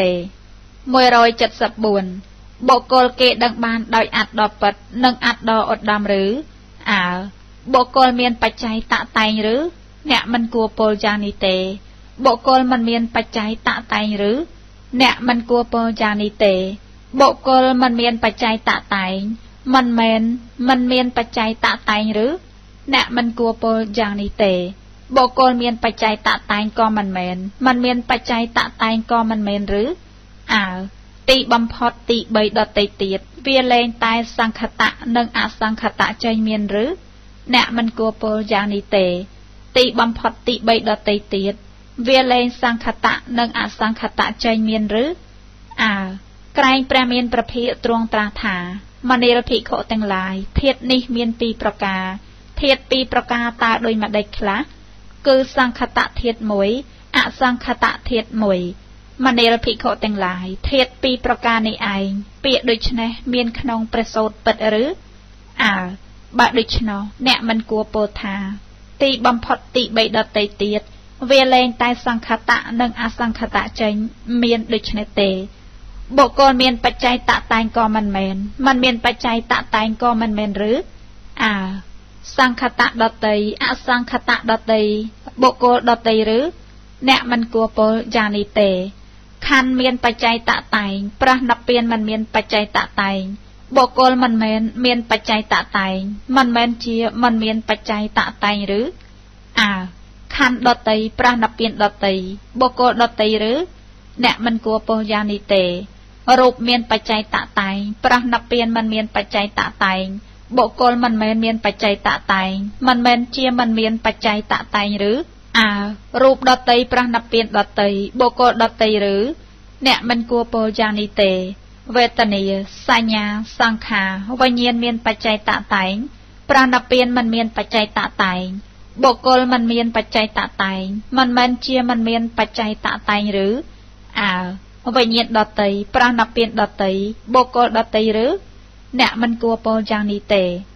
174บุกลเกดังบานโดยอัดดอปัดนึ่งอัดดออดดามหรือบุกลเมียนปัจจัยตะไตหรือเนี่ยมันกลัวโปยางนิเตบุกลมันเมียนปัจจัยตะไตหรือเนี่ยมันกลัวโปยางนิเตบุกลมันเมียนปัจจัยตะไตมันเมียนปัจจัยตะไตหรือเนี่ยมันกลัวโปยางนิเตบุกลเมียนปัจจัยตะไตก็มันเมียนปัจจัยตะไตก็มันเมียนหรือตีบำพอดตีใบดอตเตียดเวียเลงตายสังคตะนึ่งอสังคตะใจเมียนหรือเนี่ยมันกลัวโปยางนิเตตีบำพอดตีใบดอตเตียดเวียเลงสังคตะนึ่งอสังคตะใจเมียนหรือไกรแปรเมียนประเภทตรวงตราถามณีรภิโคตังลายเทียดนิเมียนปีประกาเทียดปีประกาตาโดยมาได้คละคือสังคตะเทียดมวยอสังคตะเทียดมวยมณีรภิโคตังลายเทียดปีประกาในไอเปียโดยชนะเมียนขนองประโสดปิดหรือบะโดยชนะเนี่ยมันกลัวโปธาตีบำพอดตีใบดอตเตียดเวเลงตายสังคตะนึ่งอสังคตะใจเมียนโดยชนะเตบุกลเมียนปัจจัยตะตายก็มันเมียนปัจจัยตะตายก็มันหรือสังคตะดอตตีอสังคตะดอตตีบุกลดอตตีหรือเนี่ยมันกลัวโปยานิเตคันเมียนปัจจัยตะตายประนับเปลี่ยนมันเมียนปัจจัยตะตายบุกลมันเมียนปัจจัยตะตายมันเจียมันเมียนปัจจัยตะตายหรือคันดอตตีประนับเปลี่ยนดอตตีบุกลดอตตีหรือเนี่ยมันกลัวโปยานิเตรูปเมียนปัจจัยตะตายประนับเปลี่ยนมันเมียนปัจจัยตะตายบุกลมันเมียนปัจจัยตะตายมันเจียมันเมียนปัจจัยตะตายหรือรูปดอตตีประนับเปลี่ยนดอตตีบุกลดอตตีหรือเนี่ยมันกลัวโปยานิเตเวทนีสัญญาสังขารวิญญาณมีนปัจจัยตะไตงปราณเปียนมันมีนปัจจัยตะไตงบุคคลมันมีนปัจจัยตะไตงมันเชียมันมีนปัจจัยตะไตงหรือวิญญาณดติปราณเปียนดติบุคคลดติหรือเนี่ยมันกลัวโปจางนิเต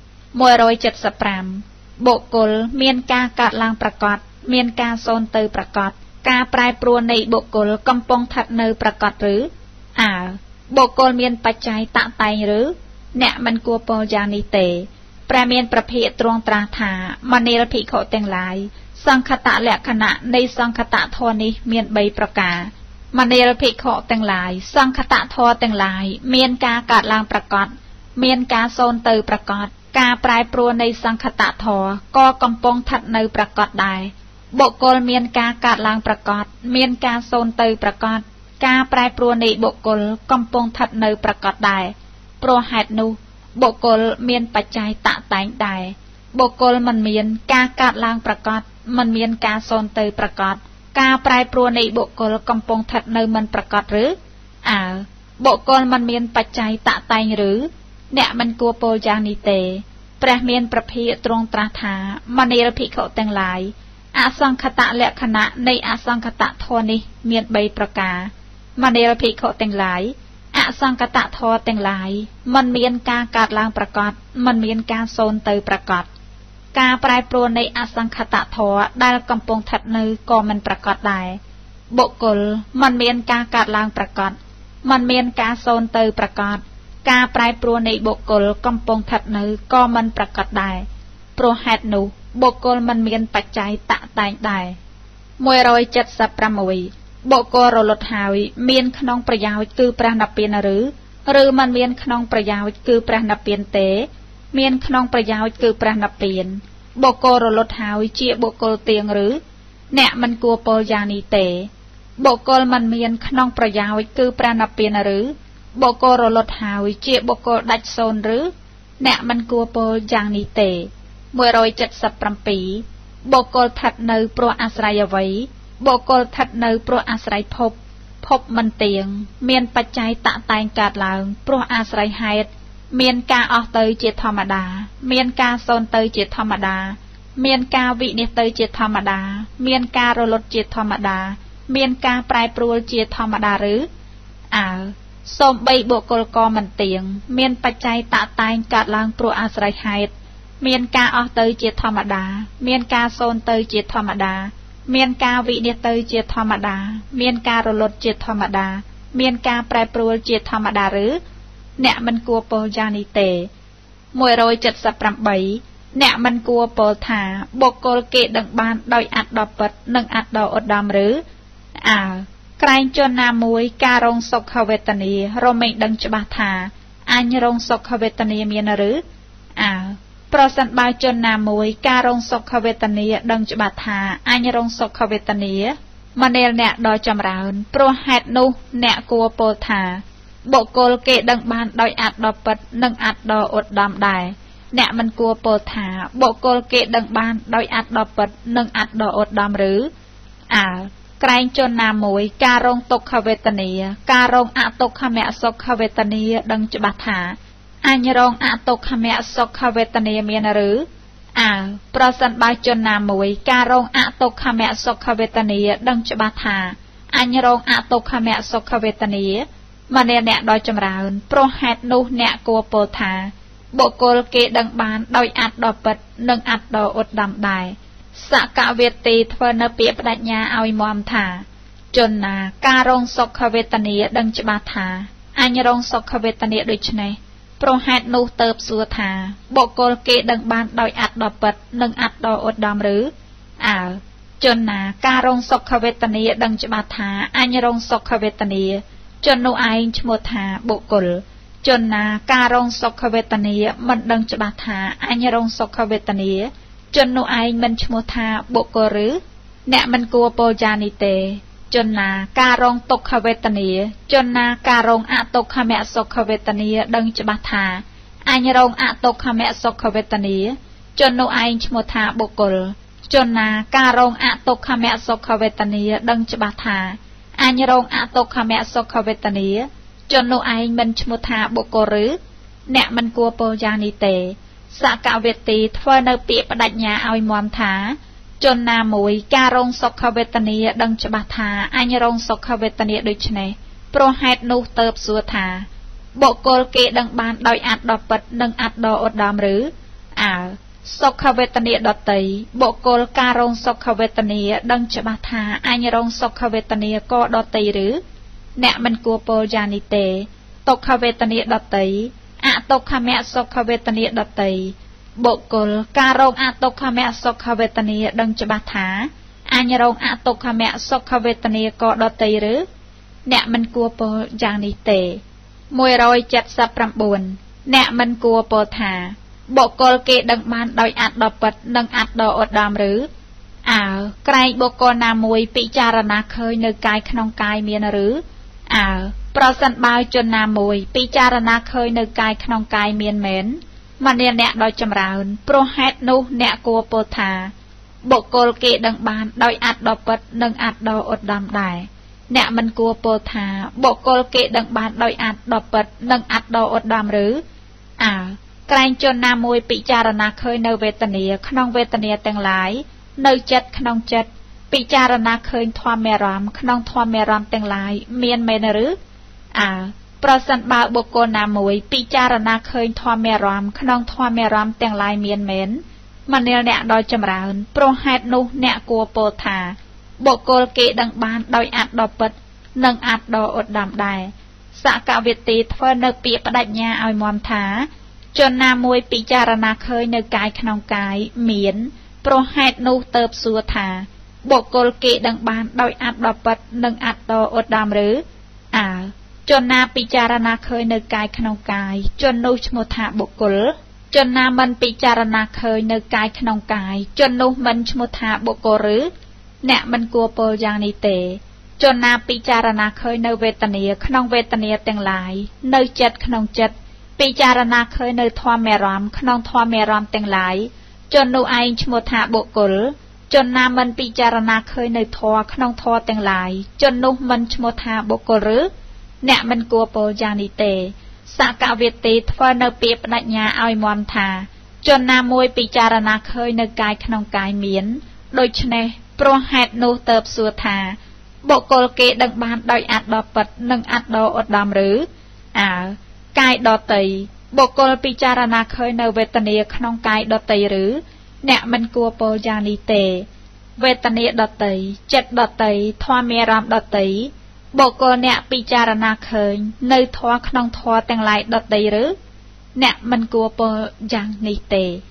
175บุคคลมีนการกัดลางประกอบมีนการโซนเตอประกอบการปลายปรวนในบุคคลกำปองถัดเนอประกอบหรือบุคคลมีนปัจจัยตะไตหรือเนี่ยมันกลัวโปจางนิเตแปรเมียนประเภทตรงตราถามณีรภิกขุแต่งหลายสังคตะและขณะในสังคตะทอนี้เมียนใบประกามณีรภิกขุแต่งหลายสังคตะทอแต่งหลายเมียนการกัดลางประกอบเมียนการโซนเตอประกอบการปลายปรวนในสังคตะทอก็กำปองถัดเนอประกอบได้บุคคลเมียนการกัดลางประกอบเมียนการโซนเตอประกอบการปลายปรวนในบุคคลกำปองถัดเนอประกอบได้โปรหัดนูบุคคลเมียนปัจจัยตะแตงได้บุคคลมันเมียนการกัดลางประกอบมันเมียนการโซนเตอประกอบการปลายปรวนในบุคคลกำปองถัดเนอมันประกอบหรือบุคคลมันเมียนปัจจัยตะแตงหรือเนี่ยมันกลัวโปจางนิเตแปรเมียนประเภทตรงตราถามณีรภิกขุแต่งหลายอสังคตะและขณะในอสังคตะทอนี้เมียนใบประกามณีรภิกขุแต่งหลายอสังคตะทอแต่งหลายมันเมียนการกัดลางประกอบมันเมียนการโซนเตอประกอบการปลายปรวนในอสังคตะทอได้กำปองถัดเนอก็มันประกอบได้บุคคลมันเมียนการกัดลางประกอบมันเมียนการโซนเตอประกอบการปลายปรวนในบุคคลกำปองถัดเนอก็มันประกอบได้โปรหัดนูบุคคลมันเมียนปัจจัยตะแตงได้176บุคคลรลดหายเมียนขนองประยาวคือประนับเปียนหรือมันเมียนขนองประยาวคือประนับเปียนเตเมียนขนองประยาวคือประนับเปียนบุคคลรลดหายเจียบุคคลเตียงหรือเนี่ยมันกลัวโปยานีเตบุคคลมันเมียนขนองประยาวคือประนับเปียนหรือบุคคลรลดหายเจียบุคคลดัชโซนหรือเนี่ยมันกลัวโปยานีเต177บุคคลถัดเนอโปรอาศัยไว้บุคคลถัดเนอโปรอาศัยพบมันเตียงเมียนปัจจัยตะแตงกาดลางโปรอาศัยเหตุเมียนกาออกเตยเจตธรรมดาเมียนกาโซนเตยเจตธรรมดาเมียนกาวิเนเตยเจตธรรมดาเมียนการลดเจตธรรมดาเมียนกาปลายปรวนเจตธรรมดาหรือส้มใบบุคคลกอมันเตียงเมียนปัจจัยตะแตงกาดลางโปรอาศัยเหตุเมียนกาออกเตยเจตธรรมดาเมียนกาโซนเตยเจตธรรมดาเมียนกาวิเนเตยเจตธรรมดาเมียนการลดเจตธรรมดาเมียนกาแปรปรวนเจตธรรมดาหรือเนี่ยมันกลัวโปจานิเต178เนี่ยมันกลัวโปธาบุคคลเกดังบานโดยอัดดอปัดนึ่งอัดดออดดำหรือใครจนนามวยการงศกขเวตนีโรมิดังจบาธาอัญรงศกขเวตนีเมียนหรือปรสันบายจนนามวยการงศกขเวตนีดังจบาธาอัญรงศกขเวตนีมันเนลเนี่ยดอยจำราวโปรหัดนุเนี่ยกลัวโปธาบุคคลเกดังบานโดยอัดดอปัดนึ่งอัดดออดดำได้เนี่ยมันกลัวโปธาบุคคลเกดังบานโดยอัดดอปัดนึ่งอัดดออดดำหรือไกรจนนามวยการงตกขเวตนีการงอะตกขเมศกขเวตนีดังจบาธาอัญรงอะตกขเมศกขเวตนีเมียนหรือปรสันบายจนนามวยการงอะตกขเมศกขเวตนีดังจบาธาอัญรงอะตกขเมศกขเวตนีมันเนเนดอยจำราวโปรหัดนุเนกัวโปธาบุคคลเกดังบานโดยอัดดอปัดนึ่งอัดดออดดำได้สกเวตีทวนเปียปดัญญาเอามอมธาจนนาการงศกขเวตนีดังจบาธาอัญรงศกขเวตนีโดยชนะโปรหัดนุเติบสัวธาบุคคลเกดังบานโดยอัดดอปัดนึ่งอัดดออดดำหรือจนนาการงศกขเวตนีดังจบาธาอัญรงศกขเวตนีจนนูไอชโมธาบุคคลจนนาการงศกขเวตนีมันดังจบาธาอัญรงศกขเวตนีจนนูไอมันชโมธาบุคคลหรือเนี่ยมันกลัวโปจานิเตจนนาการงตกขเวตนีจนนาการงอะตกขเมศกขเวตนีดังจบาธาอัญรงอะตกขเมศกขเวตนีจนนูไอชโมธาบุคคลจนนาการงอะตกขเมศกขเวตนีดังจบาธาอัญรงอะตกขเมศกขเวตนีจจนนูไอมันชมุทาบุกรือแนะมันกลัวโปยานิเตสกาเวตีทว่าเนเปียปดัญญาเอามอมถาจนนามวยการงศกเวตเนียดังฉบับถาอัญรงศกเวตเนียโดยชนะโปรเหตุนูเติบสัวถาบุกลเกดังบานโดยอัดดอปัดดังอัดดออดดามหรือศกเวตเนียดตีบุกลการงศกเวตเนียดังฉบับถาอัญรงศกเวตเนียก็ดตีหรือแนะมันกลัวโปยานิเตตกเวตเนียดตีตกขแมศกเวตเนียดตีบุกลการงตกขแมศกเวตเนียดังฉบับถาอัญรงตกขแมศกเวตเนียก็ดตีหรือแนะมันกลัวโปยานิเตมวย179แนะมันกลัวโปธาบุกลเกดังบานโดยอัดดอปัดดังอัดดออดดามหรือไกรบุกลนามวยปิจารณาเคยในกายขนองกายเมียนหรือประสันบายจนนามวยปิจารณาเคยในกายขนองกายเมียนเหม็นมันเนี่ยแนะโดยจำราวโปรเหตุนูแนะกลัวโปธาบุกลเกดังบานโดยอัดดอปัดดังอัดดออดดามได้แนะมันกลัวโปธาบุกลเกดังบานโดยอัดดอปัดดังอัดดออดดามหรือไกลจนนามวยปิจารณาเคยในเวทเนียขนองเวทเนียแต่งหลายในจัดขนองจัดปิจารณาเคยทวามเมรามขนองทวามเมรามแต่งหลายเมียนเมนหรือประสันบาบุกลนามวยปิจารณาเคยทวามเมรามขนองทวามเมรามแต่งหลายเมียนเมนมันเนี่ยแนะโดยจำราวโปรเหตุนุแนะกลัวโปธาบุกลเกดังบานโดยอัดดอปัดนังอัดดออดดามได้สกาเวตีทว่าเนเปียปดัญญาเอามอมถาจนนามวยปิจารณาเคยในกายขนองกายเมียนโปรเหตุนูเติบสัวถาบุกลเกดังบานโดยอัดดอปัดนังอัดดออดดามหรือจนนาปิจารณาเคยในกายขนองกายจนนูชโมธาบุกลจนนามันปิจารณาเคยในกายขนองกายจนนูมันชโมธาบุกลหรือแนะมันกลัวโปยางนิเตจนนาปิจารณาเคยในเวทเนียขนองเวทเนียแต่งหลายในจัดขนองจัดปิจารณาเคยในทวามเมรามขนองทวามเมรามแต่งหลายจนนูไอชโมธาบุกลจนนามันปิจารณาเคยในทอขนองทอแต่งหลายจนนูมันชโมธาบุกลหรือแนะมันกลัวโปยานิเตสกาเวตีทว่าเนเปียปดัญญาเอามอมถาจนนามวยปิจารณาเคยในกายขนองกายเมียนโดยชนะโปรเหตุนูเติบสัวถาบุกลเกดังบานโดยอัดดอปัดนังอัดดออดดามหรือกายดอตีบุกลปิจารณาเคยในเวทเนียขนองกายดอตีหรือแนะมันกลัวโปยานิเตเวทเนียดอตีจัดดอตีทวามเมรามดอตีบุกลเนี่ยปิจารณาเคยในทวขนองทวแต่งหลายดอตีหรือแนะมันกลัวโปยานิเต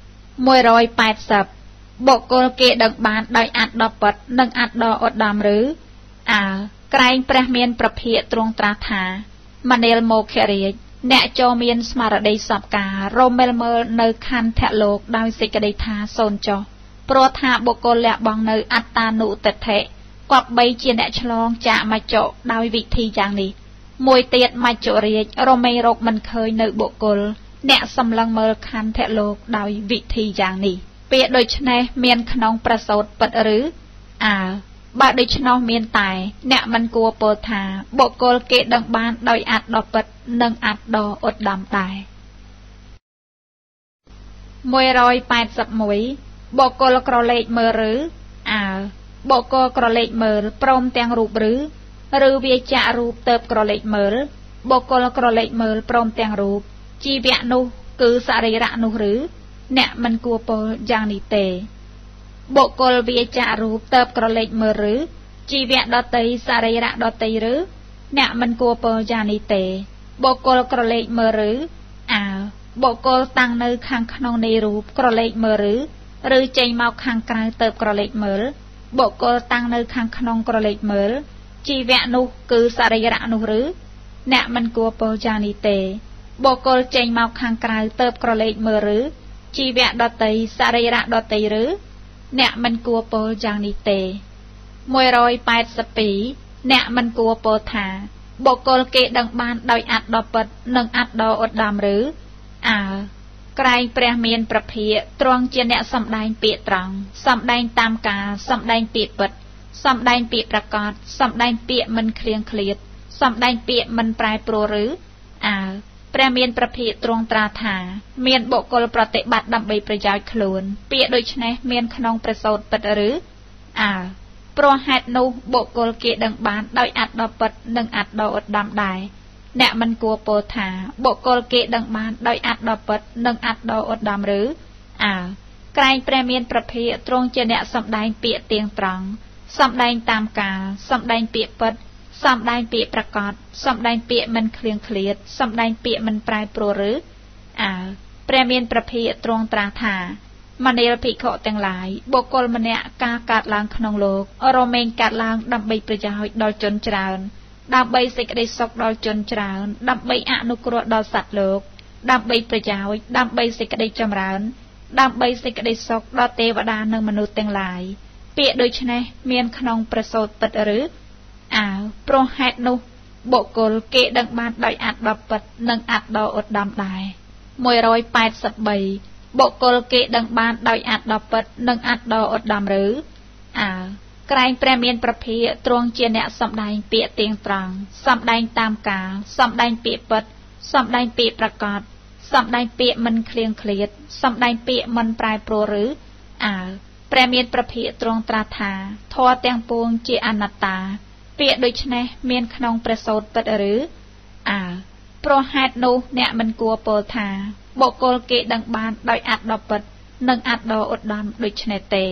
180บุกลเกดังบานโดยอัดดอปัดนังอัดดออดดามหรือไกรประเมียนประเพียตรงตราถามาเนลโมเคเรียแนะโจเมียนสมาร์ดได้สับการโรเมลเมอร์ในคันแทะโลกดาวสิกได้ทาโซนจอโปรธาบุกลและบองในอัตตานุเตเทกอบใบเจียนแดชลองจะมาโจดาววิธีอย่างนี้มวยเตียดมาโจเรียโรเมโรกมันเคยในบุกลแนะสำลังเมอร์คันแทะโลกดาววิธีอย่างนี้เปียโดยชนะเมียนขนองประสดปัดหรือบาดดิชนอเมียนตายแนะมันกลัวโปธาบุกลเกดังบานโดยอัดดอปัดนังอัดดออดดามตาย181บุกลกรเลกเมอหรือบุกลกรเลกเมอพร้อมแตงรูปหรือเวียจะรูปเติบกรเลกเมอบุกลกรเลกเมอพร้อมแตงรูปจีเวนุคือสรีระนุหรือแนะมันกลัวโปยางนิเตบุกลเวียจารูปเติบกรเลกเมอหรือจีเวดอตีสรีระดอตีหรือแนะมันกลัวโปยานิเตบุกลกรเลกเมอหรือบุกลตั้งในข้างขนองในรูปกรเลกเมอหรือใจเมาข้างกลางเติบกรเลกเมอบุกลตั้งในข้างขนองกรเลกเมอจีเวนุคือสรีระนุหรือแนะมันกลัวโปยานิเตบุกลใจเมาข้างกลางเติบกรเลกเมอหรือจีเวดอตีสรีระดอตีหรือแนะมันกลัวโปยางนิเต182แนะมันกลัวโปธาบุกลเกดังบานโดยอัดดอปัดนังอัดดออดดามหรือไกรประเมียนประเพียตรองเจเนสำแดงเปียตรังสำแดงตามกาสำแดงเปียปัดสำแดงเปียประกาศสำแดงเปียมันเคลียงเคลียดសំដែងពាក្យមិនប្រែប្រួលឬព្រះមានប្រភិទ្រង់ត្រាថាមានបុគ្គលប្រតិបត្តិដើម្បីប្រយោជន៍ខ្លួនពាក្យដូចនេះមានក្នុងព្រះសូត្រពិតឬព្រោះហេតុនោះបុគ្គលគេដឹងបានដោយអត្តដ៏ពិតនិងអត្តដ៏ឧត្តមដែរអ្នកមិនគួរពោលថាបុគ្គលគេដឹងបានដោយអត្តដ៏ពិតនិងអត្តដ៏ឧត្តមឬក្រែងព្រះមានប្រភិទ្រង់ជាអ្នកសំដែងពាក្យទៀងត្រង់សំដែងតាមកាលសំដែងពាក្យពិតសំដែងពាក្យប្រកបសំដែងពាក្យមិនឃ្លៀងឃ្លាតសំដែងពាក្យមិនប្រែប្រួលឬព្រះមានប្រភិទ្រង់ត្រាថាមនាលភិក្ខុទាំងឡាយបុគ្គលម្នាក់ការកើតឡើងក្នុងលោករមែងកើតឡើងដើម្បីប្រយោជន៍ដល់ជនច្រើនដើម្បីសេចក្តីសុខដល់ជនច្រើនដើម្បីអនុគ្រោះដល់សត្វលោកដើម្បីប្រយោជន៍ដើម្បីសេចក្តីចម្រើនដើម្បីសេចក្តីសុខដល់ទេវតានិងមនុស្សទាំងឡាយពាក្យដូចនេះមានក្នុងព្រះសូត្រពិតឬព្រោះហេតុនោះបុគ្គលគេដឹងបានដោយអត្តដ៏ពិតនិងអត្តដ៏ឧត្តមដែរ183បុគ្គលគេដឹងបានដោយអត្តដ៏ពិតនិងអត្តដ៏ឧត្តមឬក្រែងព្រះមានប្រភិទ្រង់ជាអ្នកសំដែងពាក្យទៀងត្រង់សំដែងតាមកាលសំដែងពាក្យពិតសំដែងពាក្យប្រកបសំដែងពាក្យមិនឃ្លៀងឃ្លាតសំដែងពាក្យមិនប្រែប្រួលឬព្រះមានប្រភិទ្រង់ត្រាថាធម៌ទាំងពួងជាអនត្តាពាក្យដូចនេះមានក្នុងព្រះសូត្រពិតឬព្រោះហេតុនោះអ្នកមិនគួរពោលថាបុគ្គលគេដឹងបានដោយអត្តដ៏ពិតនិងអត្តដ៏ឧត្តមដូចនេះទេ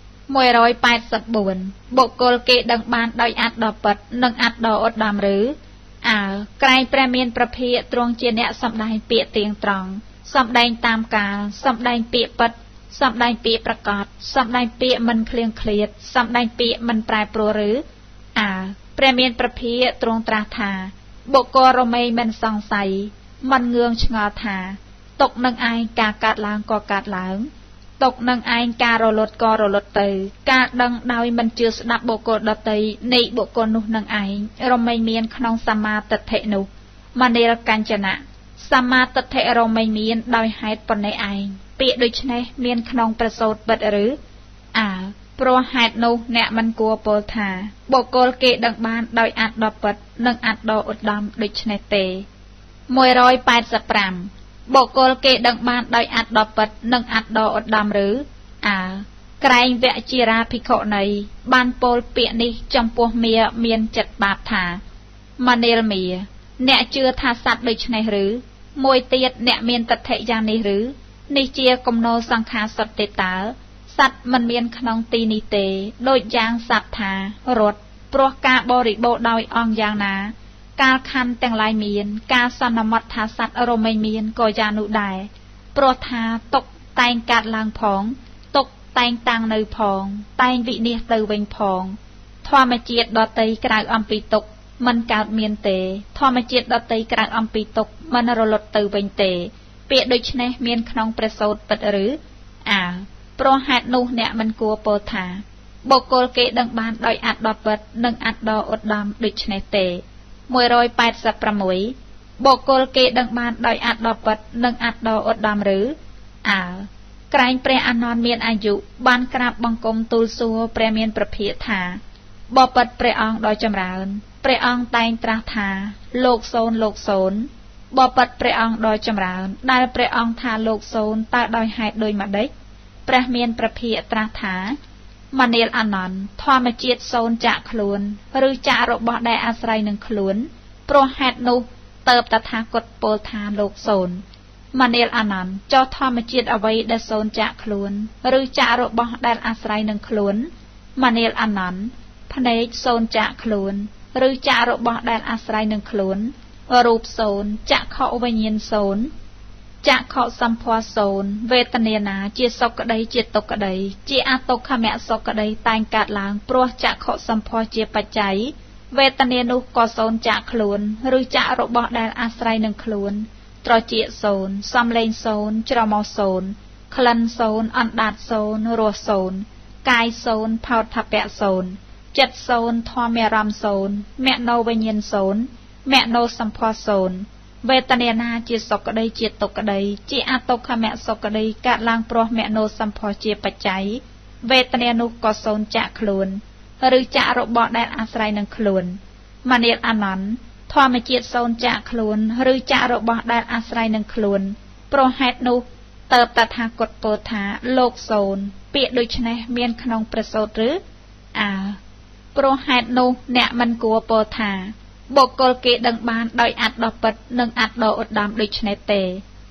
184បុគ្គលគេដឹងបានដោយអត្តដ៏ពិតនិងអត្តដ៏ឧត្តមឬក្រែងព្រះមានប្រភិទ្រង់ជាអ្នកសំដែងពាក្យទៀងត្រង់សំដែងតាមកាលសំដែងពាក្យពិតសំដែងពាក្យប្រកបសំដែងពាក្យមិនឃ្លៀងឃ្លាតសំដែងពាក្យមិនប្រែប្រួលឬព្រះមានប្រភិទ្រង់ត្រាស់ថាបុគ្គលរមែងមិនសង្ស័យមិនងឿងឆ្ងល់ថាទុកនឹងឯងការកើតឡើងក៏កើតឡើងទុកនឹងឯងការរលត់ក៏រលត់ទៅការដឹងដោយមិនជឿស្ដាប់បុគ្គលដទៃនៃបុគ្គលនោះនឹងឯងរមែងមានក្នុងសមាទិដ្ឋិនោះមនាលកញ្ចណៈសមាទិដ្ឋិរមែងមានដោយហេតុប៉ុណ្ណេះឯងពាក្យដូចនេះមានក្នុងព្រះសូត្រពិតឬព្រោះហេតុនោះអ្នកមិនគួរពោលថាបុគ្គលគេដឹងបានដោយអត្តដ៏ពិតនិងអត្តដ៏ឧត្តមដូចនេះទេ185បុគ្គលគេដឹងបានដោយអត្តដ៏ពិតនិងអត្តដ៏ឧត្តមឬក្រែងវជារាភិក្ខុនីបានពោលពាក្យនេះចំពោះមាមានចិត្តបាបថាមនាលមាអ្នកជឿថាសត្វដូចនេះឬមួយទៀតអ្នកមានទិដ្ឋិយ៉ាងនេះឬនេះជាគំនោសង្ខារសុទ្ធទេតើសត្វមិនមានក្នុងទីនេះទេដូចយ៉ាងសត្វថារត់ព្រោះការបរិបូរដោយអង្គយ៉ាងណាកាលខណ្ឌទាំងឡាយមានការសន្មតថាសត្វរមែងមានក៏យ៉ាងនោះដែរព្រោះថាទុកតែងកាត់ឡើងផងទុកតែងតាំងនៅផងតែងវិនិច្ឆ័យទៅវិញផងធម្មជាតិដតីក្រៅអំពីទុកមិនកើតមានទេធម្មជាតិដតីក្រៅអំពីទុកមិនរលត់ទៅវិញទេពាក្យដូចនេះមានក្នុងព្រះសូត្រពិតឬព្រោះហេតុនោះអ្នកមិនគួរពោលថាបុគ្គលគេដឹងបានដោយអត្តដ៏ពិតនិងអត្តដ៏ឧត្តមដូចនេះទេ186បុគ្គលគេដឹងបានដោយអត្តដ៏ពិតនិងអត្តដ៏ឧត្តមឬក្រែងព្រះអានន្ទមានអាយុបានក្រាបបង្គំទូលសួរព្រះមានប្រភិថាបបិទ្ធព្រះអង្គដ៏ចម្រើនព្រះអង្គតែងត្រាស់ថាលោកសូនលោកសូនបបិទ្ធព្រះអង្គដ៏ចម្រើនដែលព្រះអង្គថាលោកសូនតើដោយហេតុដូចម្ដេចព្រះមានប្រភិត្រាស់ថាមនាលអានន្ទធម្មជាតិសូនចាក់ខ្លួនឬចាក់របស់ដែលអាស្រ័យនឹងខ្លួនព្រោះហេតុនោះតើបតថាគតពោលថាលោកសូនមនាលអានន្ទចោះធម្មជាតិអ្វីដែលសូនចាក់ខ្លួនឬចាក់របស់ដែលអាស្រ័យនឹងខ្លួនមនាលអានន្ទភ្នែកសូនចាក់ខ្លួនឬចាក់របស់ដែលអាស្រ័យនឹងខ្លួនរូបសូនចក្ខុវិញ្ញាណសូនចក្ខុសម្ផស្សសូនវេទនាណាជាសុខក្តីជាទុក្ខក្តីជាអតុក្ខមសុខក្តីតែងកើតឡើងព្រោះចក្ខុសម្ផស្សជាបច្ច័យវេទនានោះក៏សូនចាក់ខ្លួនឬចាក់របស់ដែលអាស្រ័យនឹងខ្លួនត្រចៀកសូនសំឡេងសូនច្រមុះសូនក្លិនសូនអណ្ដាតសូនរសសូនកាយសូនផោតថពៈសូនចិត្តសូនធម្មអារម្មណ៍សូនមនោវិញ្ញាណសូនមនោសម្ផស្សសូនវេទនាណាជាសុខក្តីជាទុក្ខក្តីជាអតុក្ខមសុខក្តីកើតឡើងព្រោះមនោសម្ផស្សជាបច្ច័យវេទនានោះក៏សូនចាក់ខ្លួនឬចាក់របស់ដែលអាស្រ័យនឹងខ្លួនមនាលអានន្ទធម្មជាតិសូនចាក់ខ្លួនឬចាក់របស់ដែលអាស្រ័យនឹងខ្លួនប្រហែលនោះតើបតថាគតពោលថាលោកសូនពាក្យដូច្នេះមានក្នុងព្រះសូត្រឬប្រហែលនោះអ្នកមិនគួរពោលថាបុគ្គលគេដឹងបានដោយអត្តដ៏ពិតនិងអត្តដ៏ឧត្តមដូច្នេះទេ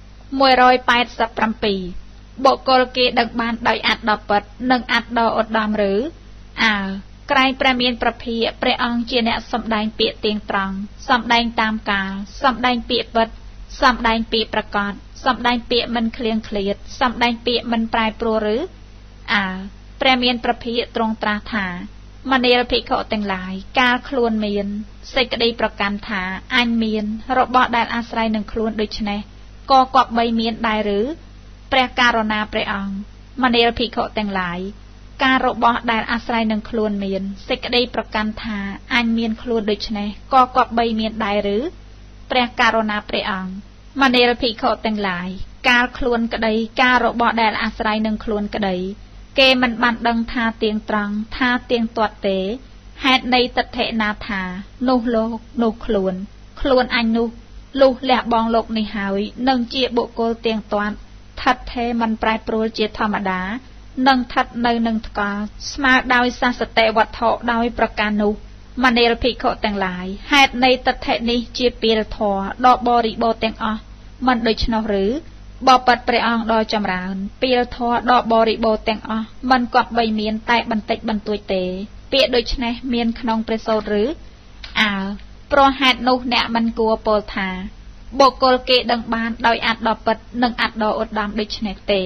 187បុគ្គលគេដឹងបានដោយអត្តដ៏ពិតនិងអត្តដ៏ឧត្តមឬក្រែងព្រះមានប្រភិយព្រះអង្គជាអ្នកសម្ដែងពាក្យទៀងត្រង់សម្ដែងតាមកាលសម្ដែងពាក្យពិតសម្ដែងពាក្យប្រកបសម្ដែងពាក្យមិនឃ្លៀងឃ្លាតសម្ដែងពាក្យមិនប្រែប្រួលឬព្រះមានប្រភិយទ្រង់ត្រាស់ថាមនាលភិក្ខុទាំងឡាយកាលខ្លួនមានសេចក្តីប្រកាន់ថាអញមានរបស់ដែលអាស្រ័យនឹងខ្លួនដូច្នេះក៏គប្បីមានដែរឬព្រះករុណាព្រះអង្គមនាលភិក្ខុទាំងឡាយការរបស់ដែលអាស្រ័យនឹងខ្លួនមានសេចក្តីប្រកាន់ថាអញមានខ្លួនដូច្នេះក៏គប្បីមានដែរឬព្រះករុណាព្រះអង្គមនាលភិក្ខុទាំងឡាយកាលខ្លួនក្តីការរបស់ដែលអាស្រ័យនឹងខ្លួនក្តីគេមិនបានដឹងថាទៀងត្រង់ថាទៀងទាត់ទេហេតុនៃទិដ្ឋិណាថានោះលោកនោះខ្លួនអញនោះលុះលះបង់លោកនេះហើយនឹងជាបុគ្គលទៀងទាត់ថិតថេរមិនប្រែប្រួលជាធម្មតានឹងថិតនៅនឹងថ្កល់ស្មើដោយសាសតិវត្ថុដោយប្រការនោះមនាលភិក្ខុទាំងឡាយហេតុនៃទិដ្ឋិនេះជាពីលធម៌ដ៏បរិបូរណ៍ទាំងអស់មិនដូច្នោះឬបបិទ្ធព្រះអង្គដ៏ចម្រើនពីលធម៌ដ៏បរិបូរណ៍ទាំងអស់មិនគប្បីមានតែបន្តិចបន្តួចទេពាក្យដូច្នេះមានក្នុងព្រះសូត្រឬប្រហែលនោះអ្នកមិនគួរពោលថាបុគ្គលគេដឹងបានដោយអត្តដ៏ពិតនិងអត្តដ៏ឧត្តមដូច្នេះទេ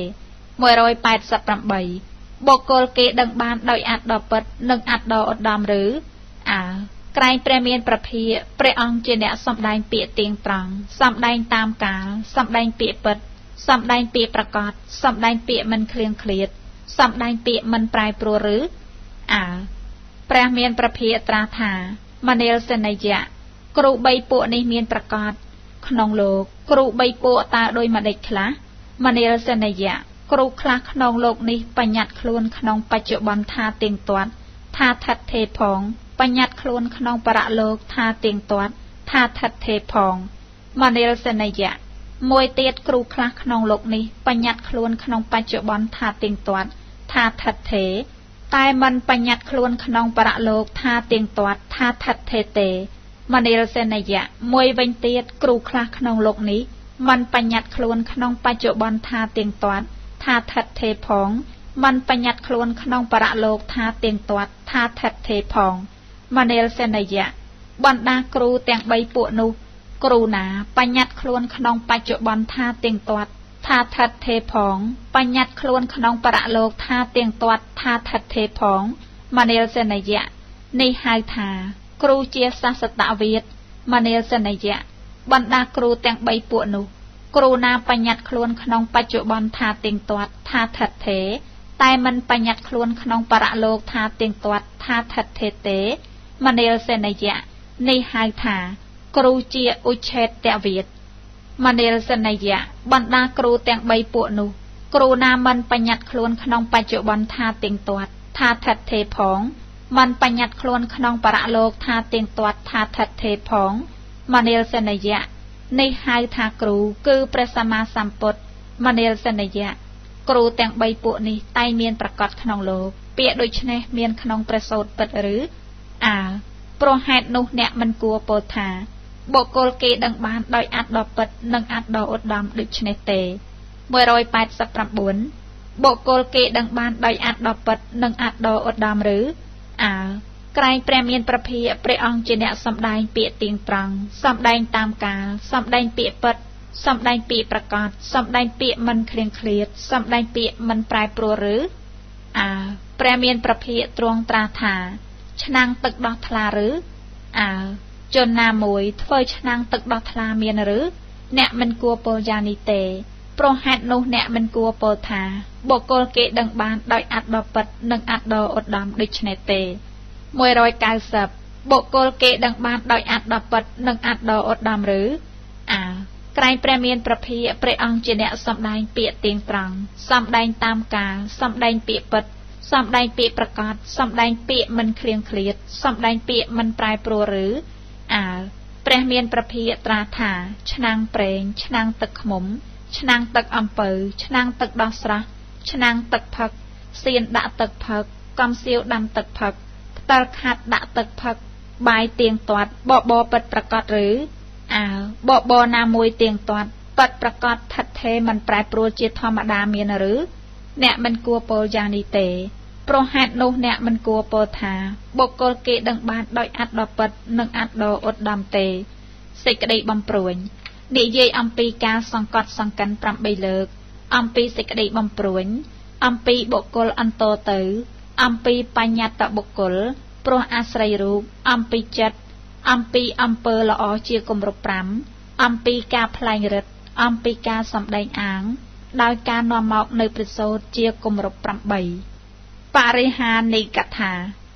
188បុគ្គលគេដឹងបានដោយអត្តដ៏ពិតនិងអត្តដ៏ឧត្តមឬក្រែងព្រះមានប្រភិយព្រះអង្គជាអ្នកសម្ដែងពាក្យទៀងត្រង់សម្ដែងតាមកាលសម្ដែងពាក្យពិតសម្ដែងពាក្យប្រកបសម្ដែងពាក្យមិនឃ្លៀងឃ្លាតសម្ដែងពាក្យមិនប្រែប្រួលឬព្រះមានប្រភិយត្រាស់ថាមនាលសេនយៈគ្រូ3ពួកនេះមានប្រកាសក្នុងលោកគ្រូ3ពួកតើដោយម្ដេចខ្លះមនាលសេនយៈគ្រូខ្លះក្នុងលោកនេះបញ្ញត្តិខ្លួនក្នុងបច្ចុប្បន្នថាទៀងទាត់ថាថិតថេរផងបញ្ញត្តិខ្លួនក្នុងបរលោកថាទៀងទាត់ថាថិតថេរផងមនាលសេនយៈមួយទៀតគ្រូខ្លះក្នុងលោកនេះបញ្ញត្តិខ្លួនក្នុងបច្ចុប្បន្នថាទៀងទាត់ថាថិតថេរតែមិនបញ្ញត្តិខ្លួនក្នុងបរលោកថាទៀងទាត់ថាថិតថេរទេមនាលសេនយៈមួយវិញទៀតគ្រូខ្លះក្នុងលោកនេះមិនបញ្ញត្តិខ្លួនក្នុងបច្ចុប្បន្នថាទៀងទាត់ថាថិតថេរផងមិនបញ្ញត្តិខ្លួនក្នុងបរលោកថាទៀងទាត់ថាថិតថេរផងមនាលសេនយៈបណ្ដាគ្រូទាំង3ពួកនោះគ្រូណាបញ្ញត្តិខ្លួនក្នុងបច្ចុប្បន្នថាទៀងទាត់ថាថិតថេរផងបញ្ញត្តិខ្លួនក្នុងបរលោកថាទៀងទាត់ថាថិតថេរផងមនាលសេនយៈនេះហៅថាគ្រូជាសាសតវិទ្យមនាលសេនយៈបណ្ដាគ្រូទាំង3ពួកនោះគ្រូណាបញ្ញត្តិខ្លួនក្នុងបច្ចុប្បន្នថាទៀងទាត់ថាថិតថេរតែមិនបញ្ញត្តិខ្លួនក្នុងបរលោកថាទៀងទាត់ថាថិតថេរទេមនាលសេនយៈនេះហៅថាគ្រូជាឧច្ឆេតវិទ្យមនាលសេនយៈបណ្ដាគ្រូទាំង3ពួកនោះគ្រូណាមិនបញ្ញត្តិខ្លួនក្នុងបច្ចុប្បន្នថាទៀងទាត់ថាថិតថេរផងមិនបញ្ញត្តិខ្លួនក្នុងបរលោកថាទៀងទាត់ថាថិតថេរផងមនាលសេនយៈនេះហៅថាគ្រូគឺព្រះសម្មាសម្ពុទ្ធមនាលសេនយៈគ្រូទាំង3ពួកនេះតែមានប្រកាសក្នុងលោកពាក្យដូច្នេះមានក្នុងព្រះសូត្រពិតឬប្រហែលនោះអ្នកមិនគួរពោលថាបុគ្គលគេដឹងបានដោយអត្តដ៏ពិតនិងអត្តដ៏ឧត្តមដូច្នេះទេ189បុគ្គលគេដឹងបានដោយអត្តដ៏ពិតនិងអត្តដ៏ឧត្តមឬក្រែងព្រះមានប្រភិយព្រះអង្គជាអ្នកសម្ដែងពាក្យទៀងត្រង់សម្ដែងតាមកាលសម្ដែងពាក្យពិតសម្ដែងពាក្យប្រកបសម្ដែងពាក្យមិនឃ្លៀងឃ្លាតសម្ដែងពាក្យមិនប្រែប្រួលឬព្រះមានប្រភិយទ្រង់ត្រាស់ថាឆ្នាំងទឹកដោះថ្លាឬជនណាមួយធ្វើឆ្នាំងទឹកដោះថ្លាមានឬអ្នកមិនគួរពោលយ៉ាងនេះទេប្រហែលនោះអ្នកមិនគួរពោលថាបុគ្គលគេដឹងបានដោយអត្តដ៏ពិតនិងអត្តដ៏ឧត្តមដូច្នេះទេ190បុគ្គលគេដឹងបានដោយអត្តដ៏ពិតនិងអត្តដ៏ឧត្តមឬក្រែងព្រះមានប្រភិយព្រះអង្គជាអ្នកសម្ដែងពាក្យទៀងត្រង់សម្ដែងតាមកាលសម្ដែងពាក្យពិតសម្ដែងពាក្យប្រកបសម្ដែងពាក្យមិនឃ្លៀងឃ្លាតសម្ដែងពាក្យមិនប្រែប្រួលឬព្រះមានប្រភាត្រាថាឆ្នាំងប្រេងឆ្នាំងទឹកខ្មុំឆ្នាំងទឹកអំពៅឆ្នាំងទឹកដោះស្រស់ឆ្នាំងទឹកផឹកសៀនដាក់ទឹកផឹកកំសៀវដាំទឹកផឹកផ្តិលខាត់ដាក់ទឹកផឹកបាយទៀងទាត់បបរពិតប្រកបឬបបរណាមួយទៀងទាត់ពិតប្រកបថិតថេរមិនប្រែប្រួលជាធម្មតាមានឬអ្នកមិនគួរពោលយ៉ាងនេះទេព្រោះហេតុនោះអ្នកមិនគួរពោលថាបុគ្គលគេដឹងបានដោយអត្តដ៏ពិតនិងអត្តដ៏ឧត្តមទេសេចក្តីបំព្រួញនិយាយអំពីការសង្កត់សង្កិន8លើកអំពីសេចក្តីបំព្រួញអំពីបុគ្គលអន្តរទៅអំពីបញ្ញត្តបុគ្គលព្រោះអាស្រ័យរូបអំពីចិត្តអំពីអំពើល្អជាគម្រប់5អំពីការផ្លែងរិទ្ធអំពីការសម្ដែងអាងដោយការនាំមកនៅព្រះសូត្រជាគម្រប់8បរិហានិកថា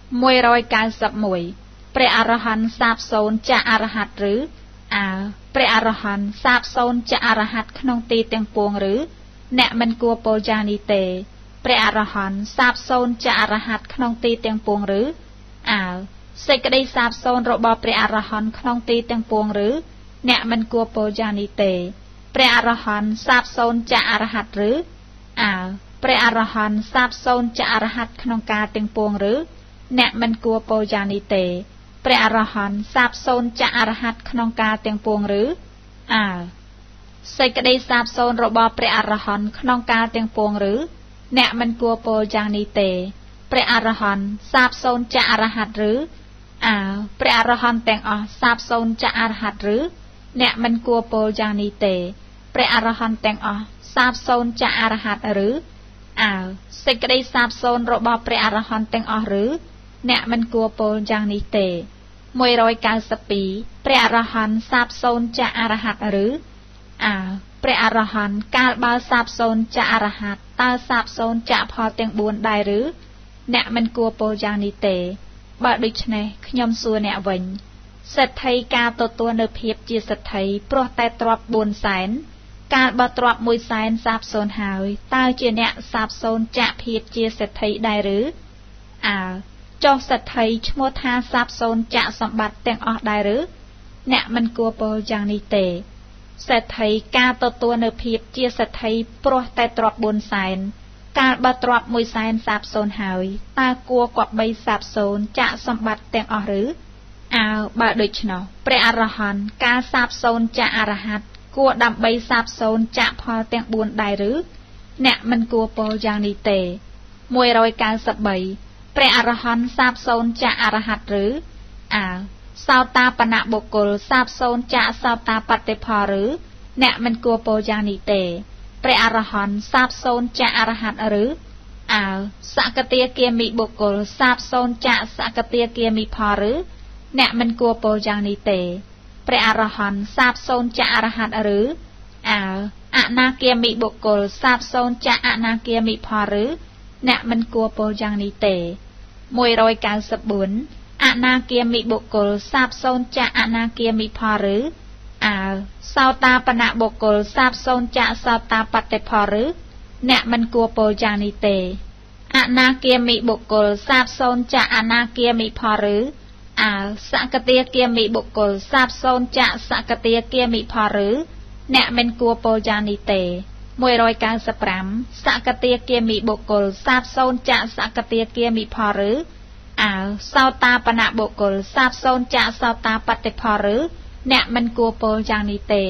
191ព្រះអរហន្តសាបសូន្យចាអរហត្តឬព្រះអរហន្តសាបសូន្យចាអរហត្តក្នុងទីទាំងពួងឬអ្នកមិនគួរពោលយ៉ាងនេះទេព្រះអរហន្តសាបសូន្យចាអរហត្តក្នុងទីទាំងពួងឬសេចក្តីសាបសូន្យរបស់ព្រះអរហន្តក្នុងទីទាំងពួងឬអ្នកមិនគួរពោលយ៉ាងនេះទេព្រះអរហន្តសាបសូន្យចាអរហត្តឬព្រះអរហន្តសាបសូន្យចាអរហត្តក្នុងការទាំងពួងឬអ្នកមិនគួរពោលយ៉ាងនេះទេព្រះអរហន្តសាបសូន្យចាអរហត្តក្នុងការទាំងពួងឬសេចក្តីសាបសូន្យរបស់ព្រះអរហន្តក្នុងការទាំងពួងឬអ្នកមិនគួរពោលយ៉ាងនេះទេព្រះអរហន្តសាបសូន្យចាអរហត្តឬព្រះអរហន្តទាំងអស់សាបសូន្យចាអរហត្តឬអ្នកមិនគួរពោលយ៉ាងនេះទេព្រះអរហន្តទាំងអស់សាបសូន្យចាអរហត្តឬសេចក្តីសាបសូន្យរបស់ព្រះអរហន្តទាំងអស់ឬអ្នកមិនគួរពោលយ៉ាងនេះទេ192ព្រះអរហន្តសាបសូន្យចាអរហត្តឬព្រះអរហន្តកាលបើសាបសូន្យចាអរហត្តតើសាបសូន្យចាផលទាំង4ដែរឬអ្នកមិនគួរពោលយ៉ាងនេះទេបើដូច្នេះខ្ញុំសួរអ្នកវិញសេដ្ឋីការទទួលនៅភាពជាសេដ្ឋីព្រោះតែទ្រព្យ4សែនកាលបើទ្រព្យ1សែនសាបសូន្យហើយតើជាអ្នកសាបសូន្យចាភាពជាសេដ្ឋីដែរឬចុះសេដ្ឋីឈ្មោះថាសាបសូន្យចាសម្បត្តិទាំងអស់ដែរឬអ្នកមិនគួរពោលយ៉ាងនេះទេសេដ្ឋីការទទួលនៅភាពជាសេដ្ឋីព្រោះតែទ្រព្យ4សែនកាលបើទ្រព្យ1សែនសាបសូន្យហើយតើគួរគប្បីសាបសូន្យចាសម្បត្តិទាំងអស់ឬបើដូច្នោះព្រះអរហន្តការសាបសូន្យចាអរហត្តគួរដើម្បីសាបសូន្យចាផលទាំង4ដែរឬអ្នកមិនគួរពោលយ៉ាងនេះទេ193ព្រះអរហន្តសាបសូន្យចាអរហត្តឬសោតាបនៈបុគ្គលសាបសូន្យចាសោតាបត្តិផលឬអ្នកមិនគួរពោលយ៉ាងនេះទេព្រះអរហន្តសាបសូន្យចាអរហត្តឬសកតាគាមិបុគ្គលសាបសូន្យចាសកតាគាមិផលឬអ្នកមិនគួរពោលយ៉ាងនេះទេព្រះអរហន្តសាបសូន្យចាអរហត្តឬអនាគាមិបុគ្គលសាបសូន្យចាអនាគាមិផលឬអ្នកមិនគួរពោលយ៉ាងនេះទេ194អនាគាមិបុគ្គលសាបសូន្យចាអនាគាមិផលឬសោតាបនៈបុគ្គលសាបសូន្យចាសោតាបត្តិផលឬអ្នកមិនគួរពោលយ៉ាងនេះទេអនាគាមិបុគ្គលសាបសូន្យចាអនាគាមិផលឬសកតាគាមិបុគ្គលសាបសូន្យចាសកតាគាមិផលឬអ្នកមិនគួរពោលយ៉ាងនេះទេ195សកតាគាមិបុគ្គលសាបសូន្យចាសកតាគាមិផលឬសោតាបនៈបុគ្គលសាបសូន្យចាសោតាបត្តិផលឬអ្នកមិនគួរពោលយ៉ាងនេះទេ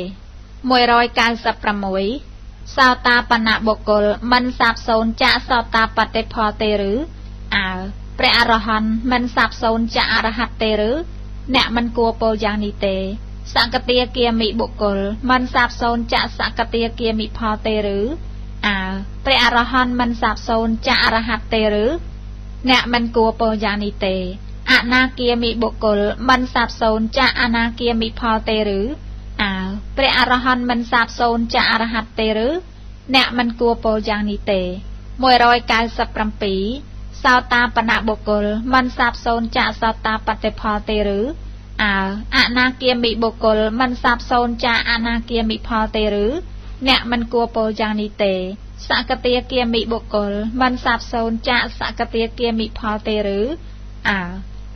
196សោតាបនៈបុគ្គលមិនសាបសូន្យចាសោតាបត្តិផលទេឬព្រះអរហន្តមិនសាបសូន្យចាអរហត្តទេឬអ្នកមិនគួរពោលយ៉ាងនេះទេសកតាគាមិបុគ្គលមិនសាបសូន្យចាសកតាគាមិផលទេឬព្រះអរហន្តមិនសាបសូន្យចាអរហត្តទេឬអ្នកមិនគួរពោលយ៉ាងនេះទេអនាគាមិបុគ្គលមិនសាបសូន្យចាអនាគាមិផលទេឬព្រះអរហន្តមិនសាបសូន្យចាអរហត្តទេឬអ្នកមិនគួរពោលយ៉ាងនេះទេ197សោតាបនៈបុគ្គលមិនសាបសូន្យចាសោតាបត្តិផលទេឬអនាគាមិបុគ្គលមិនសាបសូន្យចាអនាគាមិផលទេឬអ្នកមិនគួរពោលយ៉ាងនេះទេសកតាគាមិបុគ្គលមិនសាបសូន្យចាសកតាគាមិផលទេឬ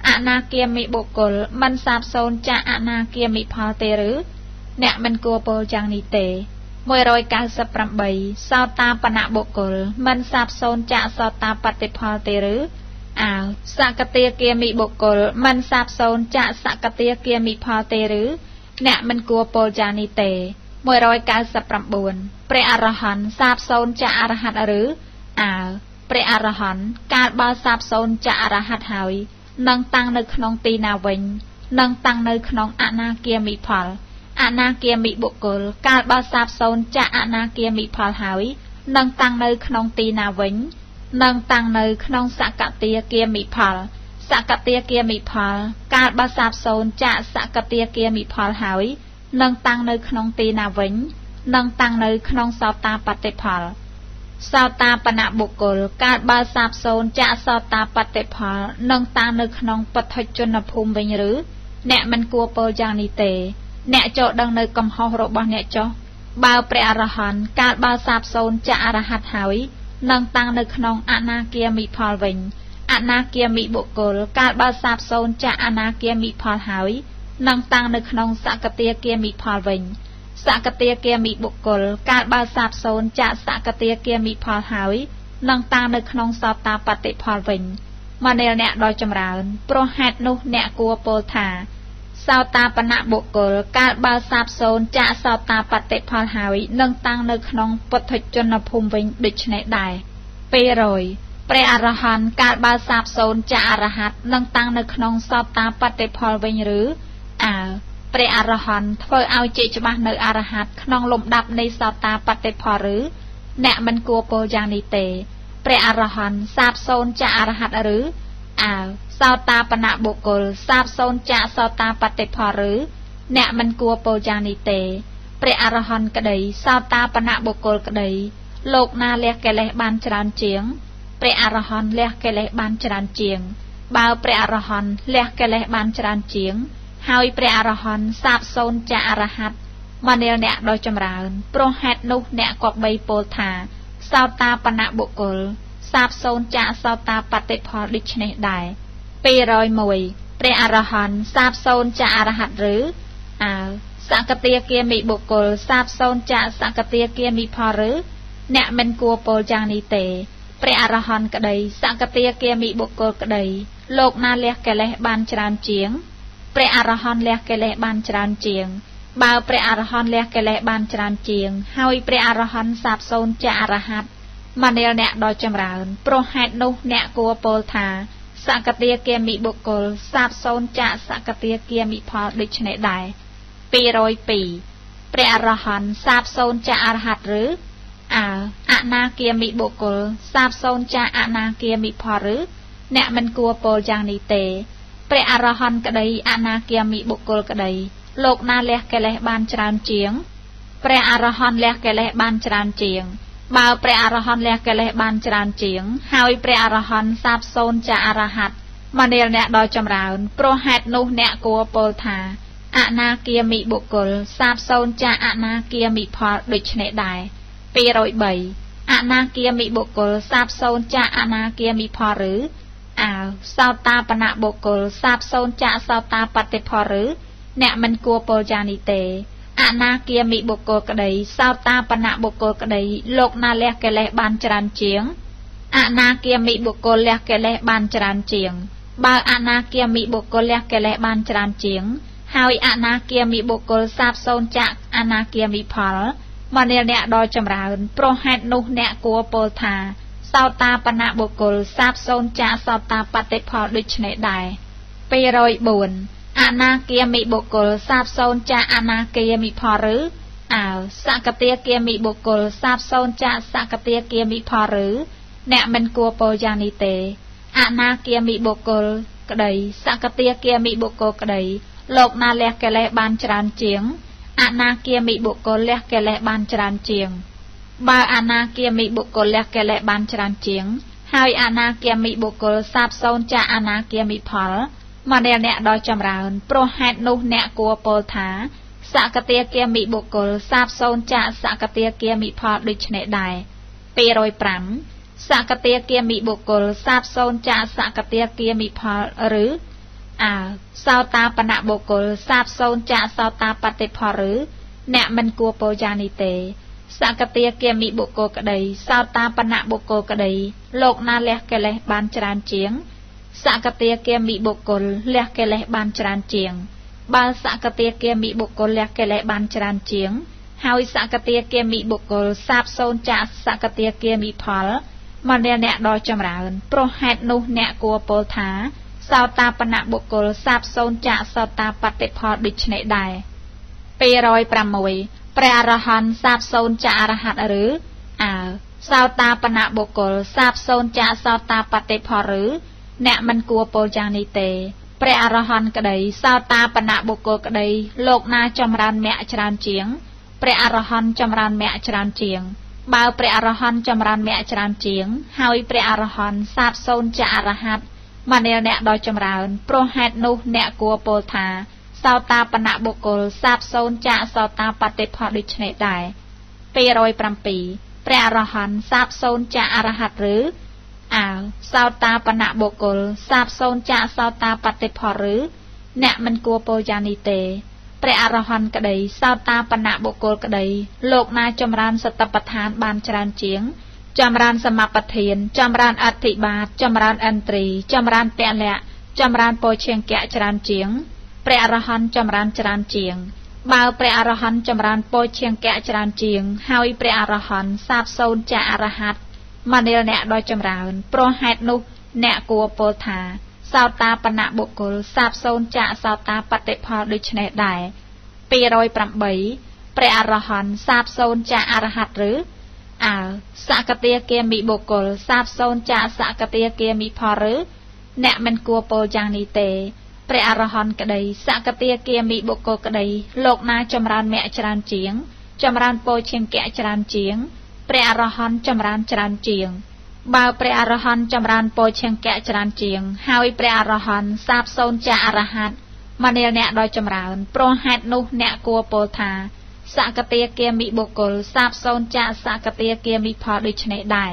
อนาเกียมิบุกลมันสาบโซนจะอนาเกียมิพอเตหรือเนี่ยมันกลัวโปลจังนิเตมวยรอยกาสปรำใบสาวตาปณะบุกลมันสาบโซนจะสาวตาปฏิพอเตหรือสักเตียเกียมิบุกลมันสาบโซนจะสักเตียเกียมิพอเตหรือเนี่ยมันกลัวโปลจังนิเตมวยรอยกาสปรำบุญเปรอรหันสาบโซนจะอรหัตหรือเปรอรหันการบาสาบโซนจะอรหัตหายนังตังในขนมตีนาวิญนังตังในขนมอนาเกียมิพอลอนาเกียมิบุกลการบาสาบโซนจะอนาเกียมิพอลหายนังตังในขนมตีนาวิญนังตังในขนมสักเตียเกียมิพอลสักเตียเกียมิพอลการบาสาบโซนจะสักเตียเกียมิพอลหายนังตังในขนมตีนาวิญนังตังในขนมสาวตาปฏิพอลสาวตาปณะบุกลการบาสาบโซนจะสาวตาปฏิพอลนังตังในขนมปฐจนภูมิวิญหรือเนี่ยมันกลัวโปลจางนิเตเนี่ยโจดังในกำหอบរបស់เนี่ยโจบ่าวเปรอรหันการบาสาบโซนจะอรหัตหายนังตังในขนมอนาเกียมิพอลวิญอนาเกียมิบุกลการบาสาบโซนจะอนาเกียมิพอลหายนังตังในขนมสักเตียเกียมิพอลวิญสักเตียเกียมิบุกลการบาสาบโซนจะสักเตียเกียมิพอลหายนังตังในขนมสาวตาปฏิพอลวิญมาเนลเนี่ยโดยจำรานโปรแฮดนุเนี่ยกลัวโปลธาสาวตาปณะบุกลการบาสาบโซนจะสาวตาปฏิพอลหายนังตังในขนมปฐจนภูมิวิญดิชเนได้เปรอยเปรอรหันการบาสาบโซนจะอรหัตนังตังในขนมสาวตาปฏิพอลวิญหรือเปรอรหันเพื่อเอาเจจมาในอรหัตขนมลมดับในสาวตาปฏิพอลหรือเนี่ยมันกลัวโปลจางนิเตเปรอรหันสาบโซนจะอรหัตหรือสาวตาปณะบุกลสาบโซนจะสาวตาปฏิพอลหรือเนี่ยมันกลัวโปลจางนิเตเปรอรหันกระไดสาวตาปณะบุกลกระไดโลกนาเลียกแกเลบานจรานเจียงเปรอรหันเลียกแกเลบานจรานเจียงบ่าวเปรอรหันเลียกแกเลบานจรานเจียงหายเปรอรหันสาบโซนจะอรหัตมาเนลเนี่ยโดยจำรานโปรแฮดนุเนี่ยกอบใบโปลธาสาวตาปณะบุกลสาบโซนจะสาวตาปฏิพอลดิชเนได้เปรอยมวยเปรอรหันสาบโซนจะอรหัตหรือสักเตียเกียมิบุกลสาบโซนจะสักเตียเกียมิพอลหรือเนี่ยมันกลัวโปลจางนิเตเปรอรหันกระไดสักเตียเกียมิบุกลกระไดโลกนาเลียกแกเลบานจรานเจียงเปรอรหันเลียกแกเลบานจรานเจียงบ่าวเปรอรหันเลียกแกเลบานจรานเจียงหายเปรอรหันสาบโซนจะอรหัตมาเนลเนี่ยโดยจำรานโปรแฮดนุเนี่ยกลัวโปลธาสักเตียเกียมิบุกลสาบโซนจะสักเตียเกียมิพอลดิชเนได้ปี100 ปีเปรอรหันสาบโซนจะอรหัตหรืออนาเกียมิบุกลสาบโซนจะอนาเกียมิพอลหรือเนี่ยมันกลัวโปลจางนิเตเปรอรหันกระไดอนาเกียมิบุกลกระไดโลกนาเลียกแกเลบานจรานเจียงเปรอรหันเลียกแกเลบานจรานเจียงบ่าวเปรอรหันเลียกแกเลบานจรานเจียงหายเปรอรหันสาบโซนจะอรหัตมาเนลเนี่ยโดยจำรานโปรแฮดนุเนี่ยกลัวโปลธาอนาเกียมิบุกลสาบโซนจะอนาเกียมิพอลดิชเนได้ปี100 ใบอนาเกียมิบุกลสาบโซนจะอนาเกียมิพอลหรือสาวตาปณะบุกลสาบโซนจะสาวตาปฏิพอลหรือเนี่ยมันกลัวโปลจานิเตอนาเกียมิบุกลกระไดสาวตาปณะบุกลกระไดโลกนาเลียกแกเลบานจรานเจียงอนาเกียมิบุกลเลียกแกเลบานจรานเจียงบ่าวอนาเกียมิบุกลเลียกแกเลบานจรานเจียงหายอนาเกียมิบุกลสาบโซนจะอนาเกียมิพอลมาเนลเนี่ยโดยจำรานโปรแฮดนุเนี่ยกลัวโปลธาสาวตาปณะบุกลสาบโซนจะสาวตาปฏิพอลดิชเนได้ปี104อนาเกียมิบุกลสาบโซนจะอนาเกียมิพอลหรือสักเตียเกียมิบุกลสาบโซนจะสักเตียเกียมิพอลหรือเนี่ยมันกลัวโปลจานิเตอนาเกียมิบุกลกระไดสักเตียเกียมิบุกลกระไดโลกนาเลียกแกเลบานจรานเจียงอนาเกียมิบุกลเลียกแกเลบานจรานเจียงบ่าวอนาเกียมิบุกลเลียกแกเลบานจรานเจียงหายอนาเกียมิบุกลสาบโซนจะอนาเกียมิพอลมาเนลเนี่ยโดยจำรานโปรแฮดนุเนี่ยกลัวโปลธาสักเตียเกียมิบุกลสาบโซนจะสักเตียเกียมิพอลดิชเนได้ปี105สักเตียเกียมิบุกลสาบโซนจะสักเตียเกียมิพอลหรือសោតាបនៈបុគ្គលសាបសូន្យចាកសោតាបតិផលឬអ្នកមិនគួរពោលយ៉ាងនេះទេសកតាគាមិបុគ្គលក្តីសោតាបនៈបុគ្គលក្តីលោកណាលះកិលេសបានច្រើនជាងសកតាគាមិបុគ្គលលះកិលេសបានច្រើនជាងបើសកតាគាមិបុគ្គលលះកិលេសបានច្រើនជាងហើយសកតាគាមិបុគ្គលសាបសូន្យចាកសកតាគាមិផលមកអ្នកដ៏ចម្រើនព្រោះហេតុនោះអ្នកគួរពោលថាសោតាបនៈបុគ្គលសាបសូន្យចាកសោតាបតិផលដូចនេះដែរ206ព្រះអរហន្តសាបសូន្យចាកអរហត្តឬសោតាបនៈបុគ្គលសាបសូន្យចាកសោតាបតិផលឬអ្នកមិនគួរពោលយ៉ាងនេះទេព្រះអរហន្តក្តីសោតាបនៈបុគ្គលក្តីលោកណាចម្រើនមគ្គច្រើនជាងព្រះអរហន្តចម្រើនមគ្គច្រើនជាងបើព្រះអរហន្តចម្រើនមគ្គច្រើនជាងហើយព្រះអរហន្តសាបសូន្យចាកអរហត្តមកអ្នកដ៏ចម្រើនព្រោះហេតុនោះអ្នកគួរពោលថាសោតាបនៈបុគ្គលសាបសូន្យចាកសោតាបតិផលដូចនេះដែរ207ព្រះអរហន្តសាបសូន្យចាកអរហត្តឬសោតាបនៈបុគ្គលសាបសូន្យចាកសោតាបតិផលឬអ្នកមិនគួរពោលយ៉ាងនេះទេព្រះអរហន្តក្តីសោតាបនៈបុគ្គលក្តីលោកណាចម្រើនសតិប្បដ្ឋានបានច្រើនជាងចម្រើនសមបធានចម្រើនអធិបាតចម្រើនឥន្ទ្រីចម្រើនពលៈចម្រើនពោឈង្គៈច្រើនជាងព្រះអរហន្តចម្រើនច្រើនជាងបើព្រះអរហន្តចម្រើនពោឈង្គៈច្រើនជាងហើយព្រះអរហន្តសាបសូន្យចាកអរហត្តមកអ្នកដ៏ចម្រើនព្រោះហេតុនោះអ្នកគួរពោលថាសោតាបនៈបុគ្គលសាបសូន្យចាកសោតាបតិផលដូចនេះដែរ208ព្រះអរហន្តសាបសូន្យចាកអរហត្តឬសកតាគាមិបុគ្គលសាបសូន្យចាកសកតាគាមិផលឬអ្នកមិនគួរពោលយ៉ាងនេះទេព្រះអរហន្តក្តីសកតាគាមិបុគ្គលក្តីលោកណាចម្រើនមគ្គច្រើនជាងចម្រើនពោឈង្គៈច្រើនជាងព្រះអរហន្តចម្រើនច្រើនជាងបើព្រះអរហន្តចម្រើនពោឈង្គៈច្រើនជាងហើយព្រះអរហន្តសាបសូន្យចាកអរហត្តមកអ្នកដ៏ចម្រើនព្រោះហេតុនោះអ្នកគួរពោលថាសកតាគាមិបុគ្គលសាបសូន្យចាកសកតាគាមិផលដូចនេះដែរ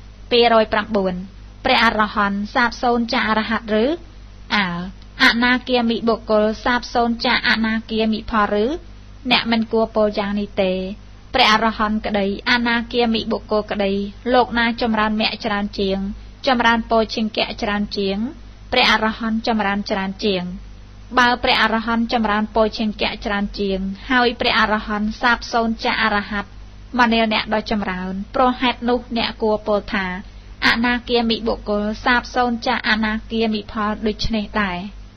209ព្រះអរហន្តសាបសូន្យចាកអរហត្តឬអនាគាមិបុគ្គលសាបសូន្យចាកអនាគាមិផលឬអ្នកមិនគួរពោលយ៉ាងនេះទេព្រះអរហន្តក្តីអនាគាមិបុគ្គលក្តីលោកណាចម្រើនមគ្គច្រើនជាងចម្រើនពោឈង្គៈច្រើនជាងព្រះអរហន្តចម្រើនច្រើនជាងបើព្រះអរហន្តចម្រើនពោឈង្គៈច្រើនជាងហើយព្រះអរហន្តសាបសូន្យចាកអរហត្តមកអ្នកដ៏ចម្រើនព្រោះហេតុនោះអ្នកគួរពោលថាអនាគាមិបុគ្គលសាបសូន្យចាកអនាគាមិផលដូចនេះដែរ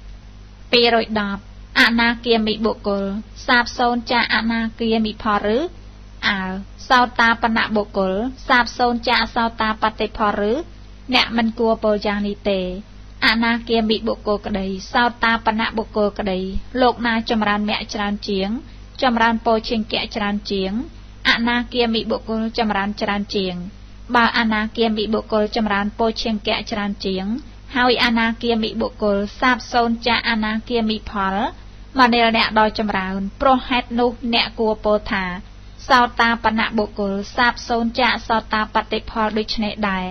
210អនាគាមិបុគ្គលសាបសូន្យចាកអនាគាមិផលឬសោតាបនៈបុគ្គលសាបសូន្យចាកសោតាបតិផលឬអ្នកមិនគួរពោលយ៉ាងនេះទេអនាគាមិបុគ្គលក្តីសោតាបនៈបុគ្គលក្តីលោកណាចម្រើនមគ្គច្រើនជាងចម្រើនពោឈង្គៈច្រើនជាងអនាគាមិបុគ្គលចម្រើនច្រើនជាងបើអនាគាមិបុគ្គលចម្រើនពោឈង្គៈច្រើនជាងហើយអនាគាមិបុគ្គលសាបសូន្យចាកអនាគាមិផលមកអ្នកដ៏ចម្រើនព្រោះហេតុនោះអ្នកគួរពោលថាសោតាបនៈបុគ្គលសាបសូន្យចាកសោតាបតិផលដូចនេះដែរ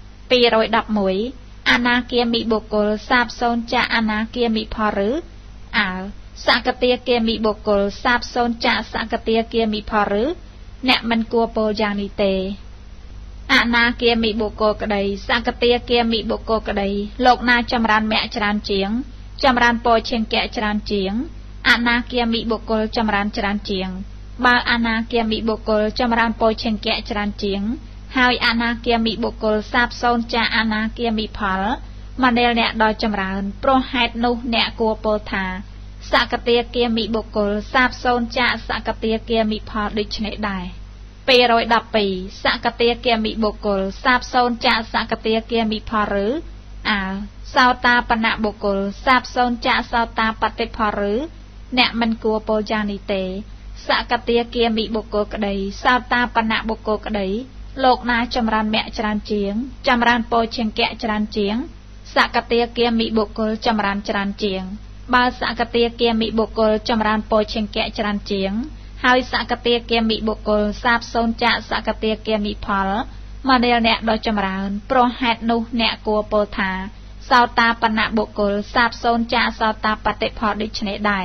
211អនាគាមិបុគ្គលសាបសូន្យចាកអនាគាមិផលឬសកតាគាមិបុគ្គលសាបសូន្យចាកសកតាគាមិផលឬអ្នកមិនគួរពោលយ៉ាងនេះទេអនាគាមិបុគ្គលក្តីសកតាគាមិបុគ្គលក្តីលោកណាចម្រើនមគ្គច្រើនជាងចម្រើនពោឈង្គៈច្រើនជាងអនាគាមិបុគ្គលចម្រើនច្រើនជាងបើអនាគាមិបុគ្គលចម្រើនពោឈង្គៈច្រើនជាងហើយអនាគាមិបុគ្គលសាបសូន្យចាកអនាគាមិផលមកអ្នកដ៏ចម្រើនព្រោះហេតុនោះអ្នកគួរពោលថាសកតាគាមិបុគ្គលសាបសូន្យចាកសកតាគាមិផលដូចនេះដែរ212សកតាគាមិបុគ្គលសាបសូន្យចាកសកតាគាមិផលឬសោតាបនៈបុគ្គលសាបសូន្យចាកសោតាបតិផលឬអ្នកមិនគួរពោលយ៉ាងនេះទេសកតាគាមិបុគ្គលក្តីសោតាបនៈបុគ្គលក្តីលោកណាចម្រើនមគ្គច្រើនជាងចម្រើនពោឈង្គៈច្រើនជាងសកតាគាមិបុគ្គលចម្រើនច្រើនជាងបើសកតាគាមិបុគ្គលចម្រើនពោឈង្គៈច្រើនជាងហើយសកតាគាមិបុគ្គលសាបសូន្យចាកសកតាគាមិផលមកអ្នកដ៏ចម្រើនព្រោះហេតុនោះអ្នកគួរពោលថាសសោតាបណៈបុគ្គលសាបសូន្យចាសោតាបតិផលដូចនេះដែរ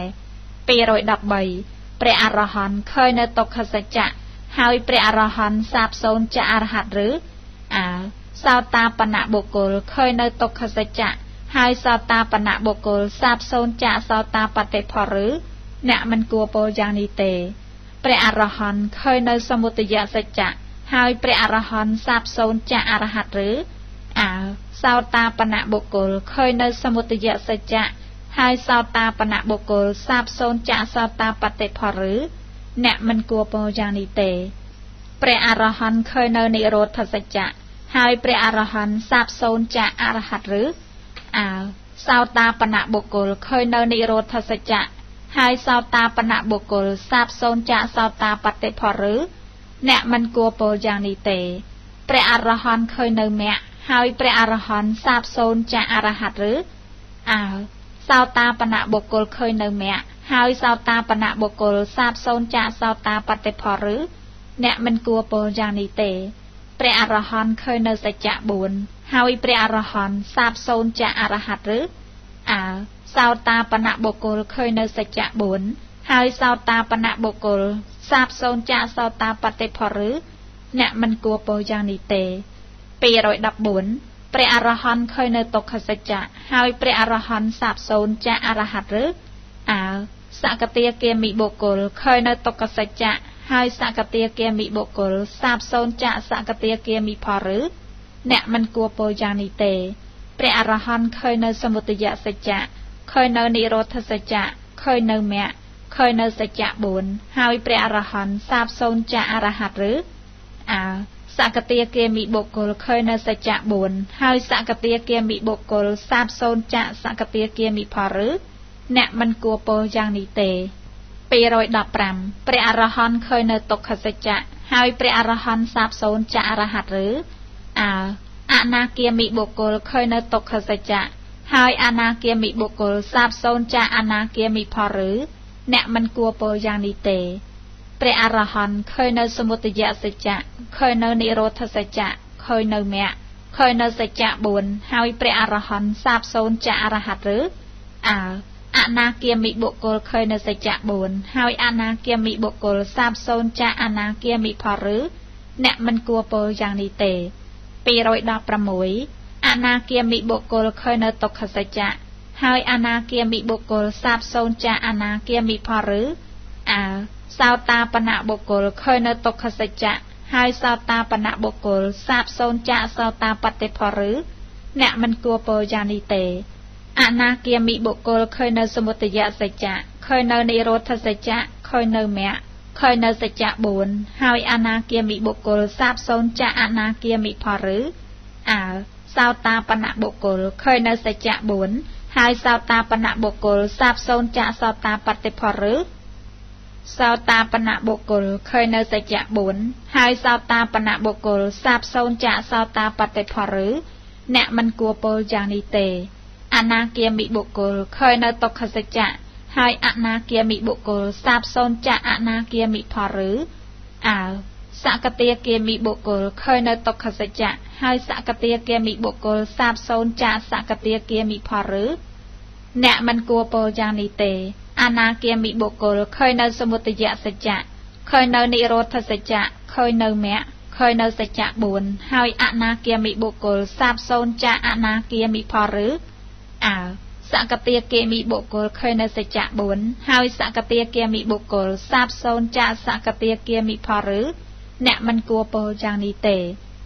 213ព្រះអរហន្តឃើញនៅទុក្ខសច្ចៈហើយព្រះអរហន្តសាបសូន្យចាអរហត្តឬសោតាបណៈបុគ្គលឃើញនៅទុក្ខសច្ចៈហើយសោតាបណៈបុគ្គលសាបសូន្យចាសោតាបតិផលឬអ្នកមិនគួរពោលយ៉ាងនេះទេព្រះអរហន្តឃើញនៅសមុទយសច្ចៈហើយព្រះអរហន្តសាបសូន្យចាអរហត្តឬសោតាបណៈបុគ្គលឃើញនៅសមុទយសច្ចៈហើយសោតាបណៈបុគ្គលសាបសូន្យចាសោតាបតិផលឬអ្នកមិនគួរពោលយ៉ាងនេះទេព្រះអរហន្តឃើញនៅនិរោធសច្ចៈហើយព្រះអរហន្តសាបសូន្យចាអរហត្តឬសោតាបណៈបុគ្គលឃើញនៅនិរោធសច្ចៈហើយសោតាបណៈបុគ្គលសាបសូន្យចាសោតាបតិផលឬអ្នកមិនគួរពោលយ៉ាងនេះទេព្រះអរហន្តឃើញនៅមគ្គហើយព្រះអរហន្តសាបសូន្យចាអរហត្តឬសោតាបណៈបុគ្គលឃើញនៅមគ្គហើយសោតាបណៈបុគ្គលសាបសូន្យចាសោតាបតិផលឬអ្នកមិនគួរពោលយ៉ាងនេះទេព្រះអរហន្តឃើញនៅសច្ចៈ4ហើយព្រះអរហន្តសាបសូន្យចាអរហត្តឬសោតាបណៈបុគ្គលឃើញនៅសច្ចៈ4ហើយសោតាបណៈបុគ្គលសាបសូន្យចាសោតាបតិផលឬអ្នកមិនគួរពោលយ៉ាងនេះទេ214ព្រះអរហន្តឃើញនៅទុក្ខសច្ចៈហើយព្រះអរហន្តសាបសូន្យចាអរហត្តឬសកតាគាមិបុគ្គលឃើញនៅទុក្ខសច្ចៈហើយសកតាគាមិបុគ្គលសាបសូន្យចាសកតាគាមិផលឬអ្នកមិនគួរពោលយ៉ាងនេះទេព្រះអរហន្តឃើញនៅសមុទយសច្ចៈឃើញនៅនិរោធសច្ចៈឃើញនៅមគ្គឃើញនៅសច្ចៈ4ហើយព្រះអរហន្តសាបសូន្យចាអរហត្តឬសកតាគាមិបុគ្គលឃើញនៅសច្ចៈ4ហើយសកតាគាមិបុគ្គលសាបសូន្យចាសកតាគាមិផលឬអ្នកមិនគួរពោលយ៉ាងនេះទេ215ព្រះអរហន្តឃើញនៅទុក្ខសច្ចៈហើយព្រះអរហន្តសាបសូន្យចាអរហត្តឬអនាគាមិបុគ្គលឃើញនៅទុក្ខសច្ចៈហើយអនាគាមិបុគ្គលសាបសូន្យចាអនាគាមិផលឬអ្នកមិនគួរពោលយ៉ាងនេះទេព្រះអរហន្តឃើញនៅសមុទយសច្ចៈឃើញនៅនិរោធសច្ចៈឃើញនៅមគ្គឃើញនៅសច្ចៈ4ហើយព្រះអរហន្តសាបសូន្យចាអរហត្តឬអនាគាមិបុគ្គលឃើញនៅសច្ចៈ4ហើយអនាគាមិបុគ្គលសាបសូន្យចាអនាគាមិផលឬអ្នកមិនគួរពោលយ៉ាងនេះទេ216អនាគាមិបុគ្គលឃើញនៅទុក្ខសច្ចៈហើយអនាគាមិបុគ្គលសាបសូន្យចាអនាគាមិផលឬសោតាបណៈបុគ្គលឃើញនៅទុក្ខសច្ចៈហើយសោតាបណៈបុគ្គលសាបសូន្យចាសោតាបតិផលឬអ្នកមិនគួរពោលយ៉ាងនេះទេអនាគាមិបុគ្គលឃើញនៅសមុទយសច្ចៈឃើញនៅនិរោធសច្ចៈឃើញនៅមគ្គឃើញនៅសច្ចៈ4ហើយអនាគាមិបុគ្គលសាបសូន្យចាអនាគាមិផលឬសោតាបណៈបុគ្គលឃើញនៅសច្ចៈ4ហើយសោតាបណៈបុគ្គលសាបសូន្យចាសោតាបតិផលឬសោតាបណៈបុគ្គលឃើញនៅសច្ចៈ4ហើយសោតាបណៈបុគ្គលសាបសូន្យចាសោតាបតិផលឬអ្នកមិនគួរពោលយ៉ាងនេះទេអនាគាមិបុគ្គលឃើញនៅទុក្ខសច្ចៈហើយអនាគាមិបុគ្គលសាបសូន្យចាអនាគាមិផលឬសកតាគាមិបុគ្គលឃើញនៅទុក្ខសច្ចៈហើយសកតាគាមិបុគ្គលសាបសូន្យចាសកតាគាមិផលឬអ្នកមិនគួរពោលយ៉ាងនេះទេអនាគាមិបុគ្គលឃើញនៅសមុទយសច្ចៈឃើញនៅនិរោធសច្ចៈឃើញនៅមគ្គឃើញនៅសច្ចៈ4ហើយអនាគាមិបុគ្គលសាបសូន្យចាអនាគាមិផលឬសកតាគាមិបុគ្គលឃើញនៅសច្ចៈ4ហើយសកតាគាមិបុគ្គលសាបសូន្យចាសកតាគាមិផលឬអ្នកមិនគួរពោលយ៉ាងនេះទេ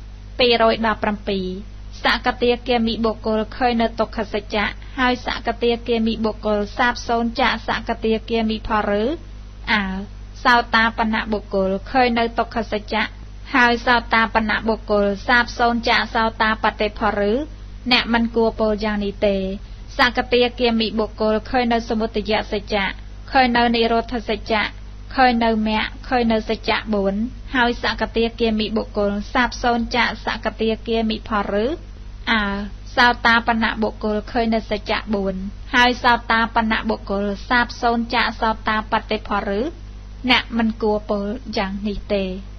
217សកតាគាមិបុគ្គលឃើញនៅទុក្ខសច្ចៈហើយសកតាគាមិបុគ្គលសាបសូន្យចាសកតាគាមិផលឬសោតាបណៈបុគ្គលឃើញនៅទុក្ខសច្ចៈហើយសោតាបណៈបុគ្គលសាបសូន្យចាសោតាបតិផលឬអ្នកមិនគួរពោលយ៉ាងនេះទេសកតាគាមិបុគ្គលឃើញនៅសមុទយសច្ចៈឃើញនៅនិរោធសច្ចៈឃើញនៅមគ្គឃើញនៅសច្ចៈ4ហើយសកតាគាមិបុគ្គលសាបសូន្យចាសកតាគាមិផលឬសោតាបណៈបុគ្គលឃើញនៅសច្ចៈ4ហើយសោតាបណៈបុគ្គលសាបសូន្យចាសោតាបតិផលឬអ្នកមិនគួរពោលយ៉ាងនេះទេ